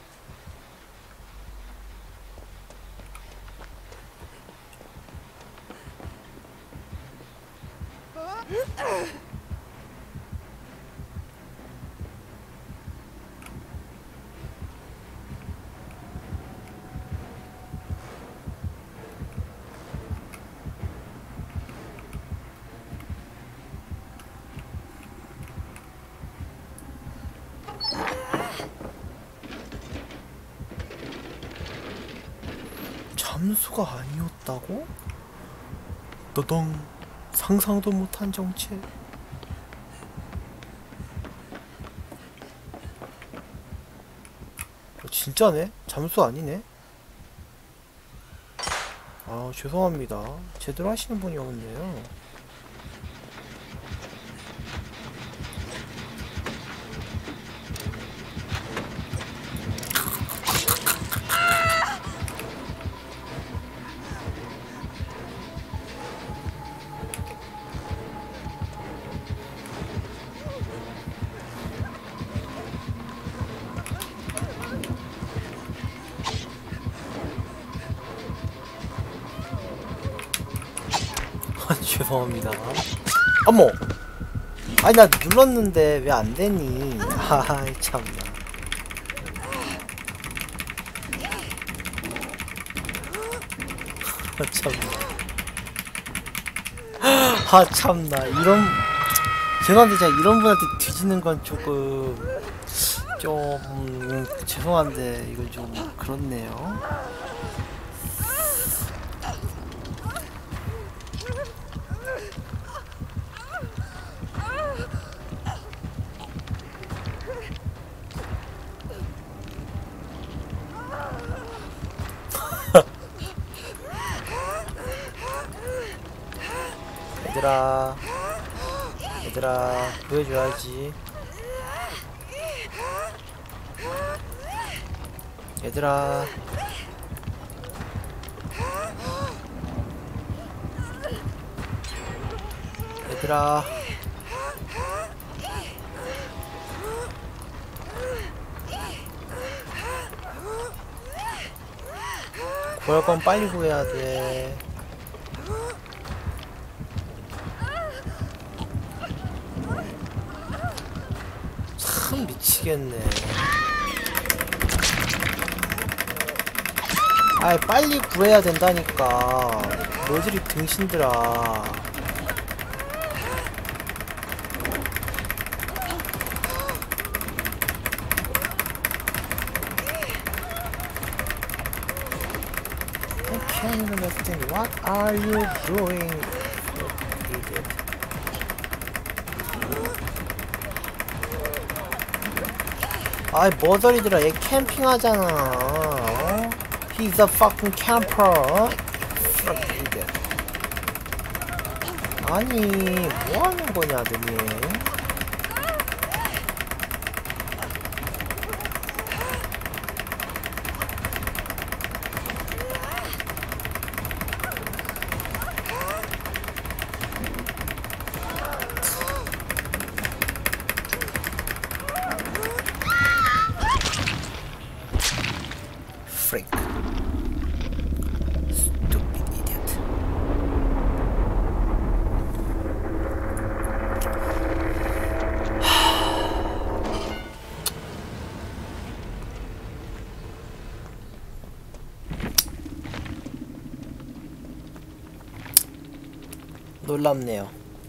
잠수가 아니었다고? 너덩. 상상도 못한 정체. 어, 진짜네? 잠수 아니네? 아, 죄송합니다. 제대로 하시는 분이 없네요. 죄송합니다. 어머! 아니 나 눌렀는데 왜 안되니. 아이 참나. 아 참나. 아 참나. 이런, 죄송한데 제가 이런 분한테 뒤지는 건 조금 좀 음, 죄송한데 이건 좀 그렇네요. 얘들아, 얘들아, 보여줘야지. 얘들아, 얘들아. 구할 건 빨리 구해야 돼. 큰 미치겠네. 아이 빨리 구해야 된다니까. 너희들이 등신들아. I can't even understand. What are you doing? Idiot. 아이 머저리들아, 얘 캠핑하잖아. 어? He's a fucking camper. Fuck idiot. 아니 뭐하는 거냐 너네. Freak. Stupid idiot. 놀랍네요.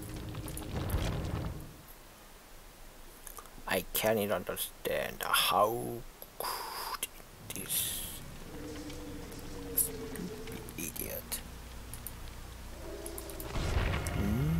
I can't understand how could this stupid idiot. 음?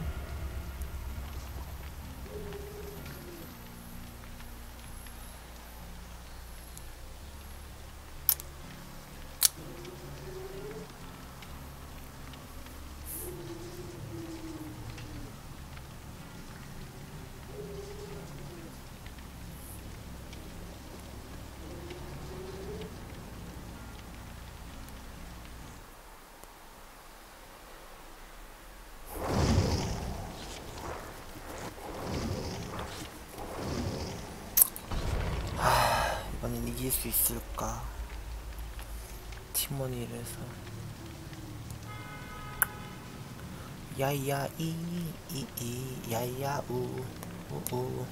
이번엔 이길 수 있을까? 팀원이라서. 야야 이이이 야야 우우우.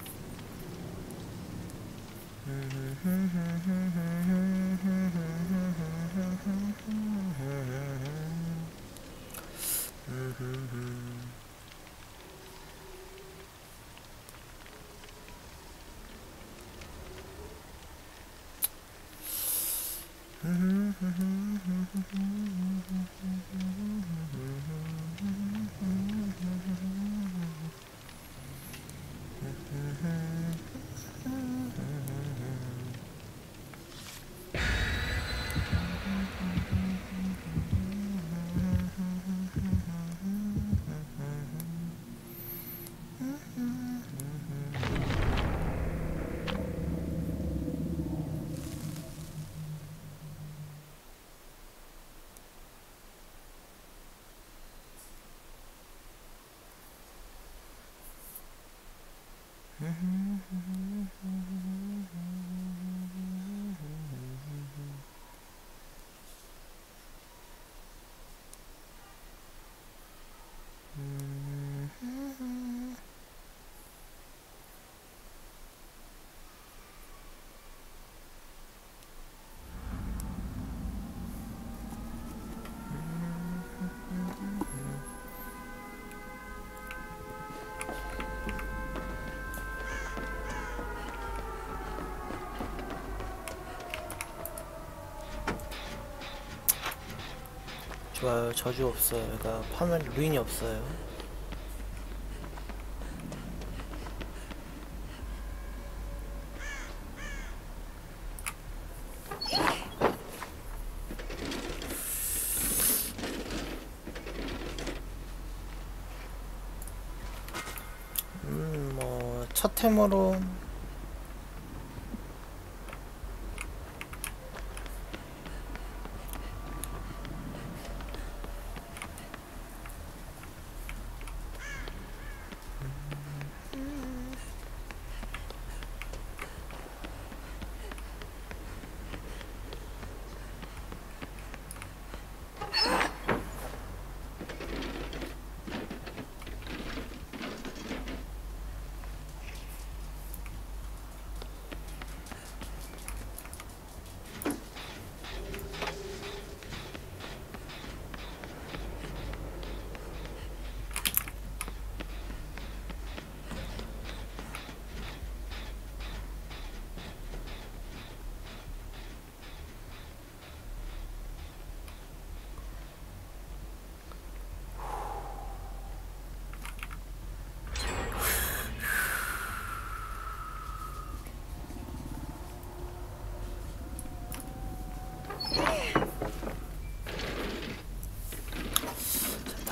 좋아요. 저주 없어요. 그러니까 파면 루인이 없어요. 음, 뭐 첫 템으로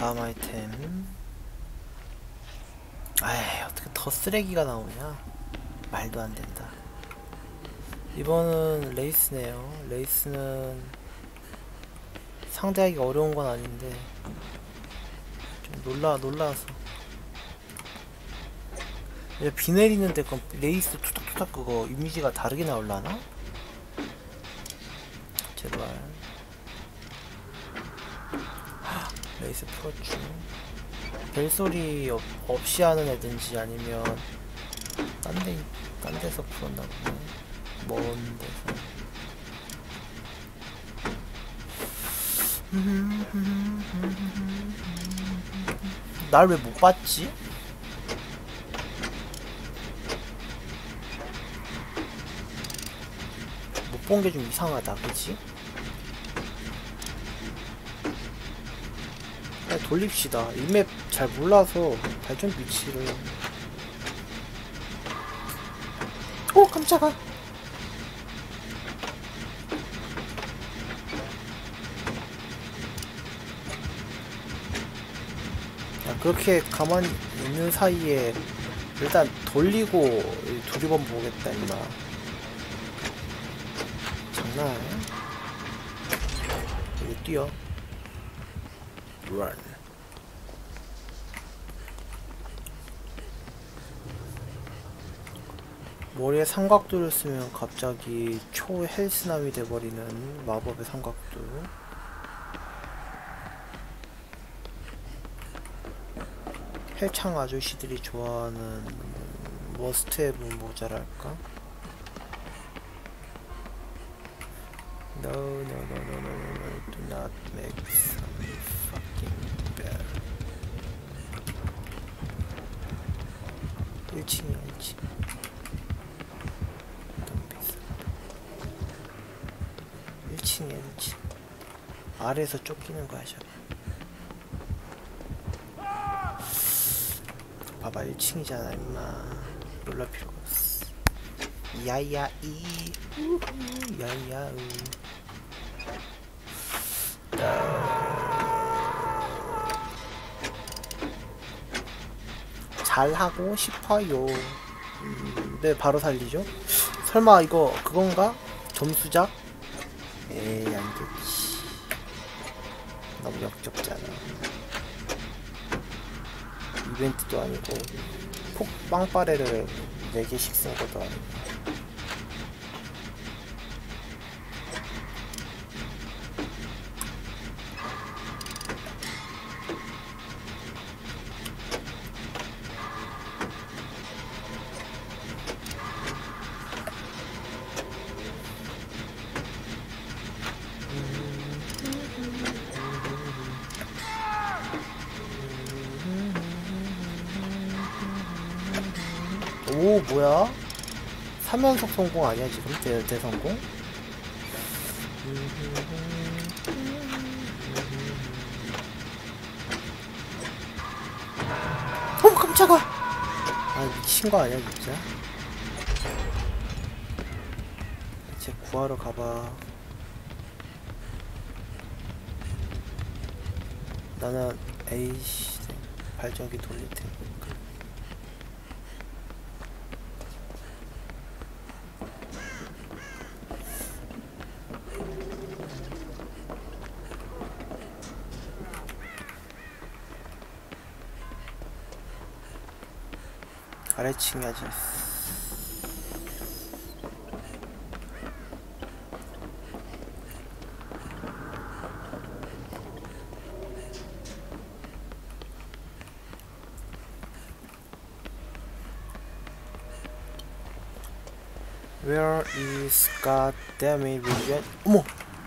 다음 아이템. 아이, 어떻게 더 쓰레기가 나오냐? 말도 안 된다. 이번은 레이스네요. 레이스는 상대하기 어려운 건 아닌데 좀 놀라 놀라서. 이제 비 내리는데 그럼 레이스 투닥투닥 그거 이미지가 다르게 나올라나? 제발. 레이스 풀었죠. 벨소리 없, 없이 하는 애든지 아니면 딴 데, 딴 데서 풀었나 보네. 먼 데서. 날 왜 못 봤지? 못 본 게 좀 이상하다, 그치? 그냥 돌립시다. 이 맵 잘 몰라서 발전 위치를. 오, 깜짝아. 야, 그렇게 가만히 있는 사이에 일단 돌리고 두리번 보겠다, 임마. 장난 아니야? 여기 뛰어. Run. 머리에 삼각도를 쓰면 갑자기 초 헬스남이 돼버리는 마법의 삼각도. 헬창 아저씨들이 좋아하는 머스트헤브 모자랄까? No, no, no, no, no, no, no, do not make some fucking bell. 일 층이야, 일 층. 너무 비싸. 일 층이야, 일 층. 아래에서 쫓기는 거야, 저. 봐봐, 일 층이잖아, 임마. 놀랄 필요가 없어. 야야, 이. 우후, 야야, 우. 잘하고 싶어요. 음, 네, 바로 살리죠. 설마 이거 그건가? 점수작? 에이, 안되지. 너무 역겹잖아. 이벤트도 아니고 폭 빵빠레를 네 개씩 쓴 것도 아니고. 오, 뭐야? 삼 연속 성공 아니야 지금? 대, 대성공? 어, 깜짝아! 아, 미친거 아니야 진짜? 쟤 구하러 가봐. 나는 에이씨 발전기 돌릴 테니까. 아래층이 아직 있어. Where is goddammit region? 어머!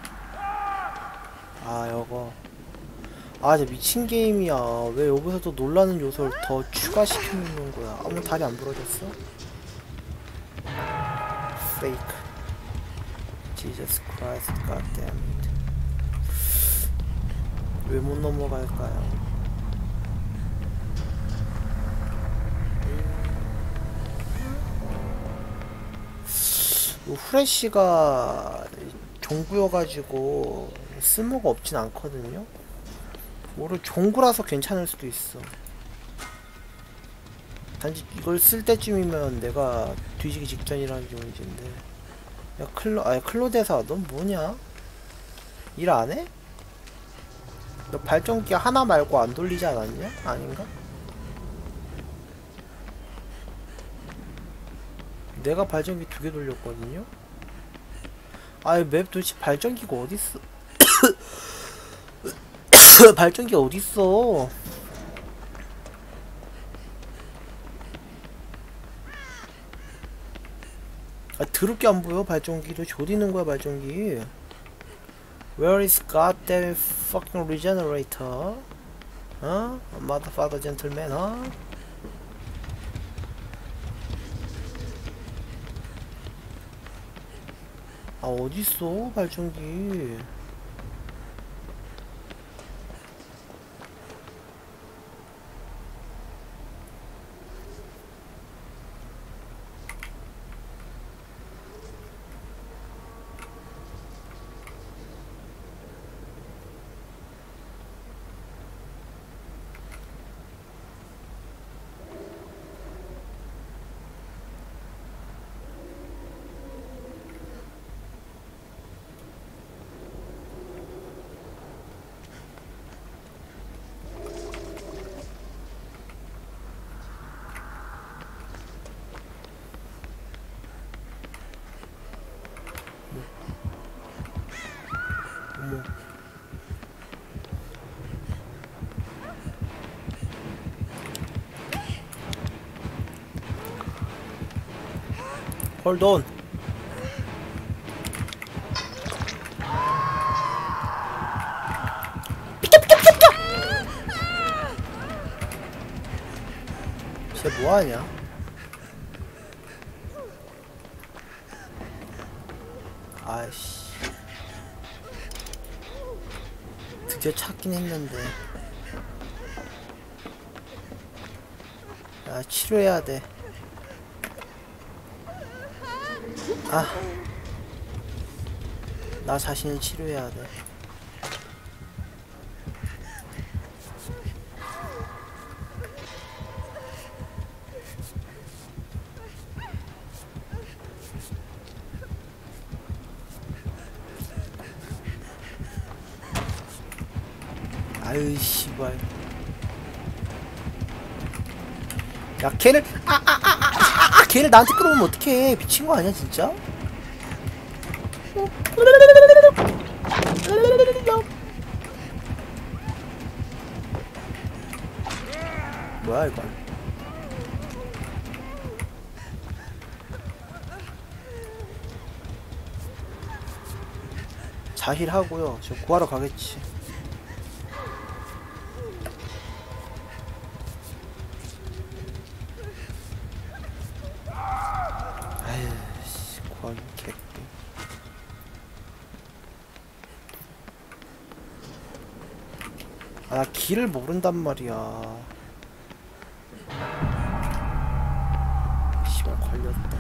아, 여거. 아, 진짜 미친 게임이야. 왜 여기서도 놀라는 요소를 더 추가시켜놓는 거야? 아무 다리 안 부러졌어? Fake. Jesus Christ, goddammit. 왜 못 넘어갈까요? 이 후레쉬가 종구여가지고 쓸모가 없진 않거든요? 모르 종구라서 괜찮을 수도 있어. 단지 이걸 쓸 때쯤이면 내가 뒤지기 직전이라는 게 문제인데. 야 클로 아니 클로데사 넌 뭐냐? 일 안 해? 너 발전기 하나 말고 안 돌리지 않았냐? 아닌가? 내가 발전기 두 개 돌렸거든요? 아이 맵 도대체 발전기가 어딨어? 발전기 어딨어? 아 더럽게 안 보여 발전기를. 어디 있는 거야 발전기? Where is goddamn fucking regenerator? 어? Motherfather gentleman, 어? 아 어딨어 발전기. 어머. Hold on. 비켜 비켜 비켜 비켜. 쟤 뭐하냐? 아이씨. 드디어 찾긴 했는데. 야 치료해야 돼. 아, 나 자신을 치료해야 돼. 아유 씨발. 야 걔를 아 아 아 아 아 아 걔를 나한테 끌어오면 어떡해. 미친 거 아니야 진짜? 뭐야 이건? 자힐하고요. 저 구하러 가겠지. 아유 씨 구하기 개. 아, 나 길을 모른단 말이야. 씨발 걸렸다.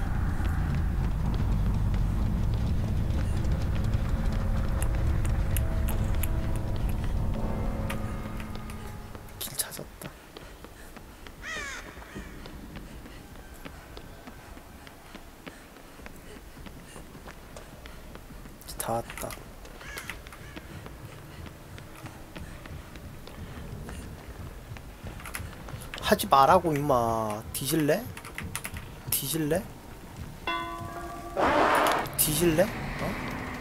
길 찾았다. 다 왔다. 하지 말라고 임마. 뒤질래? 뒤질래? 뒤질래? 어?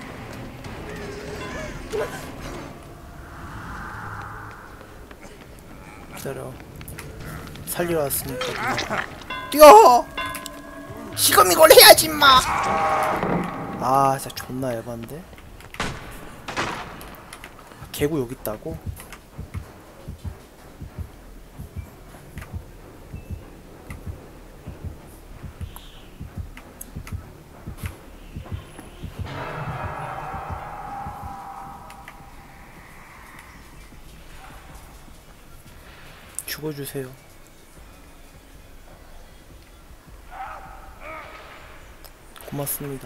기다려. 살리러 왔으니까 그냥. 뛰어! 지금 이걸 해야지 임마! 아 진짜 존나 에반데? 개구 여기 있다고? 죽어주세요. 고맙습니다.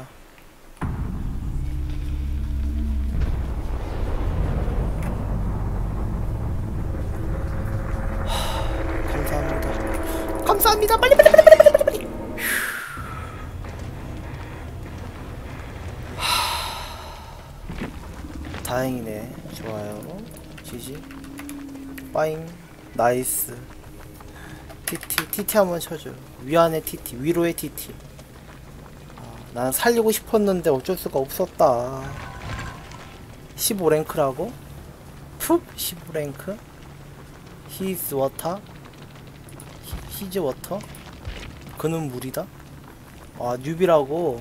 다행이네. 좋아요. 지지. 빠잉. 나이스. 티티. 티티 한번 쳐줘. 위안의 티티. 위로의 티티. 아, 난 살리고 싶었는데 어쩔 수가 없었다. 십오 랭크라고? 푹! 십오 랭크? He's water? He's water? 그는 물이다? 아, 뉴비라고?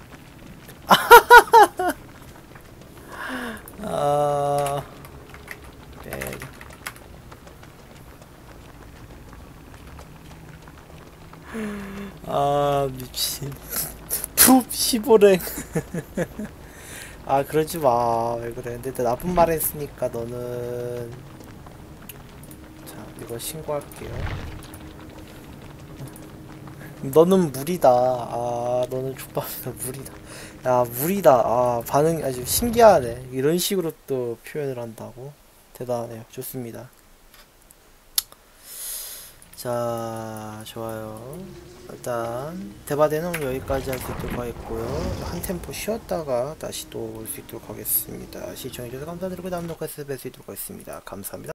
아... 네. 아, 미친. 푹! 십오 랭. 아, 그러지 마. 왜 그래. 근데 나쁜 말 했으니까 너는. 자, 이거 신고할게요. 너는 물이다. 아, 너는 족밥이다. 물이다. 야, 물이다. 아, 반응이 아주 신기하네. 이런 식으로 또 표현을 한다고. 대단하네요. 좋습니다. 자, 좋아요. 일단 대바대는 여기까지 할 수 있도록 하겠고요. 한 템포 쉬었다가 다시 또 올 수 있도록 하겠습니다. 시청해주셔서 감사드리고 다음 녹화에서 뵐 수 있도록 하겠습니다. 감사합니다.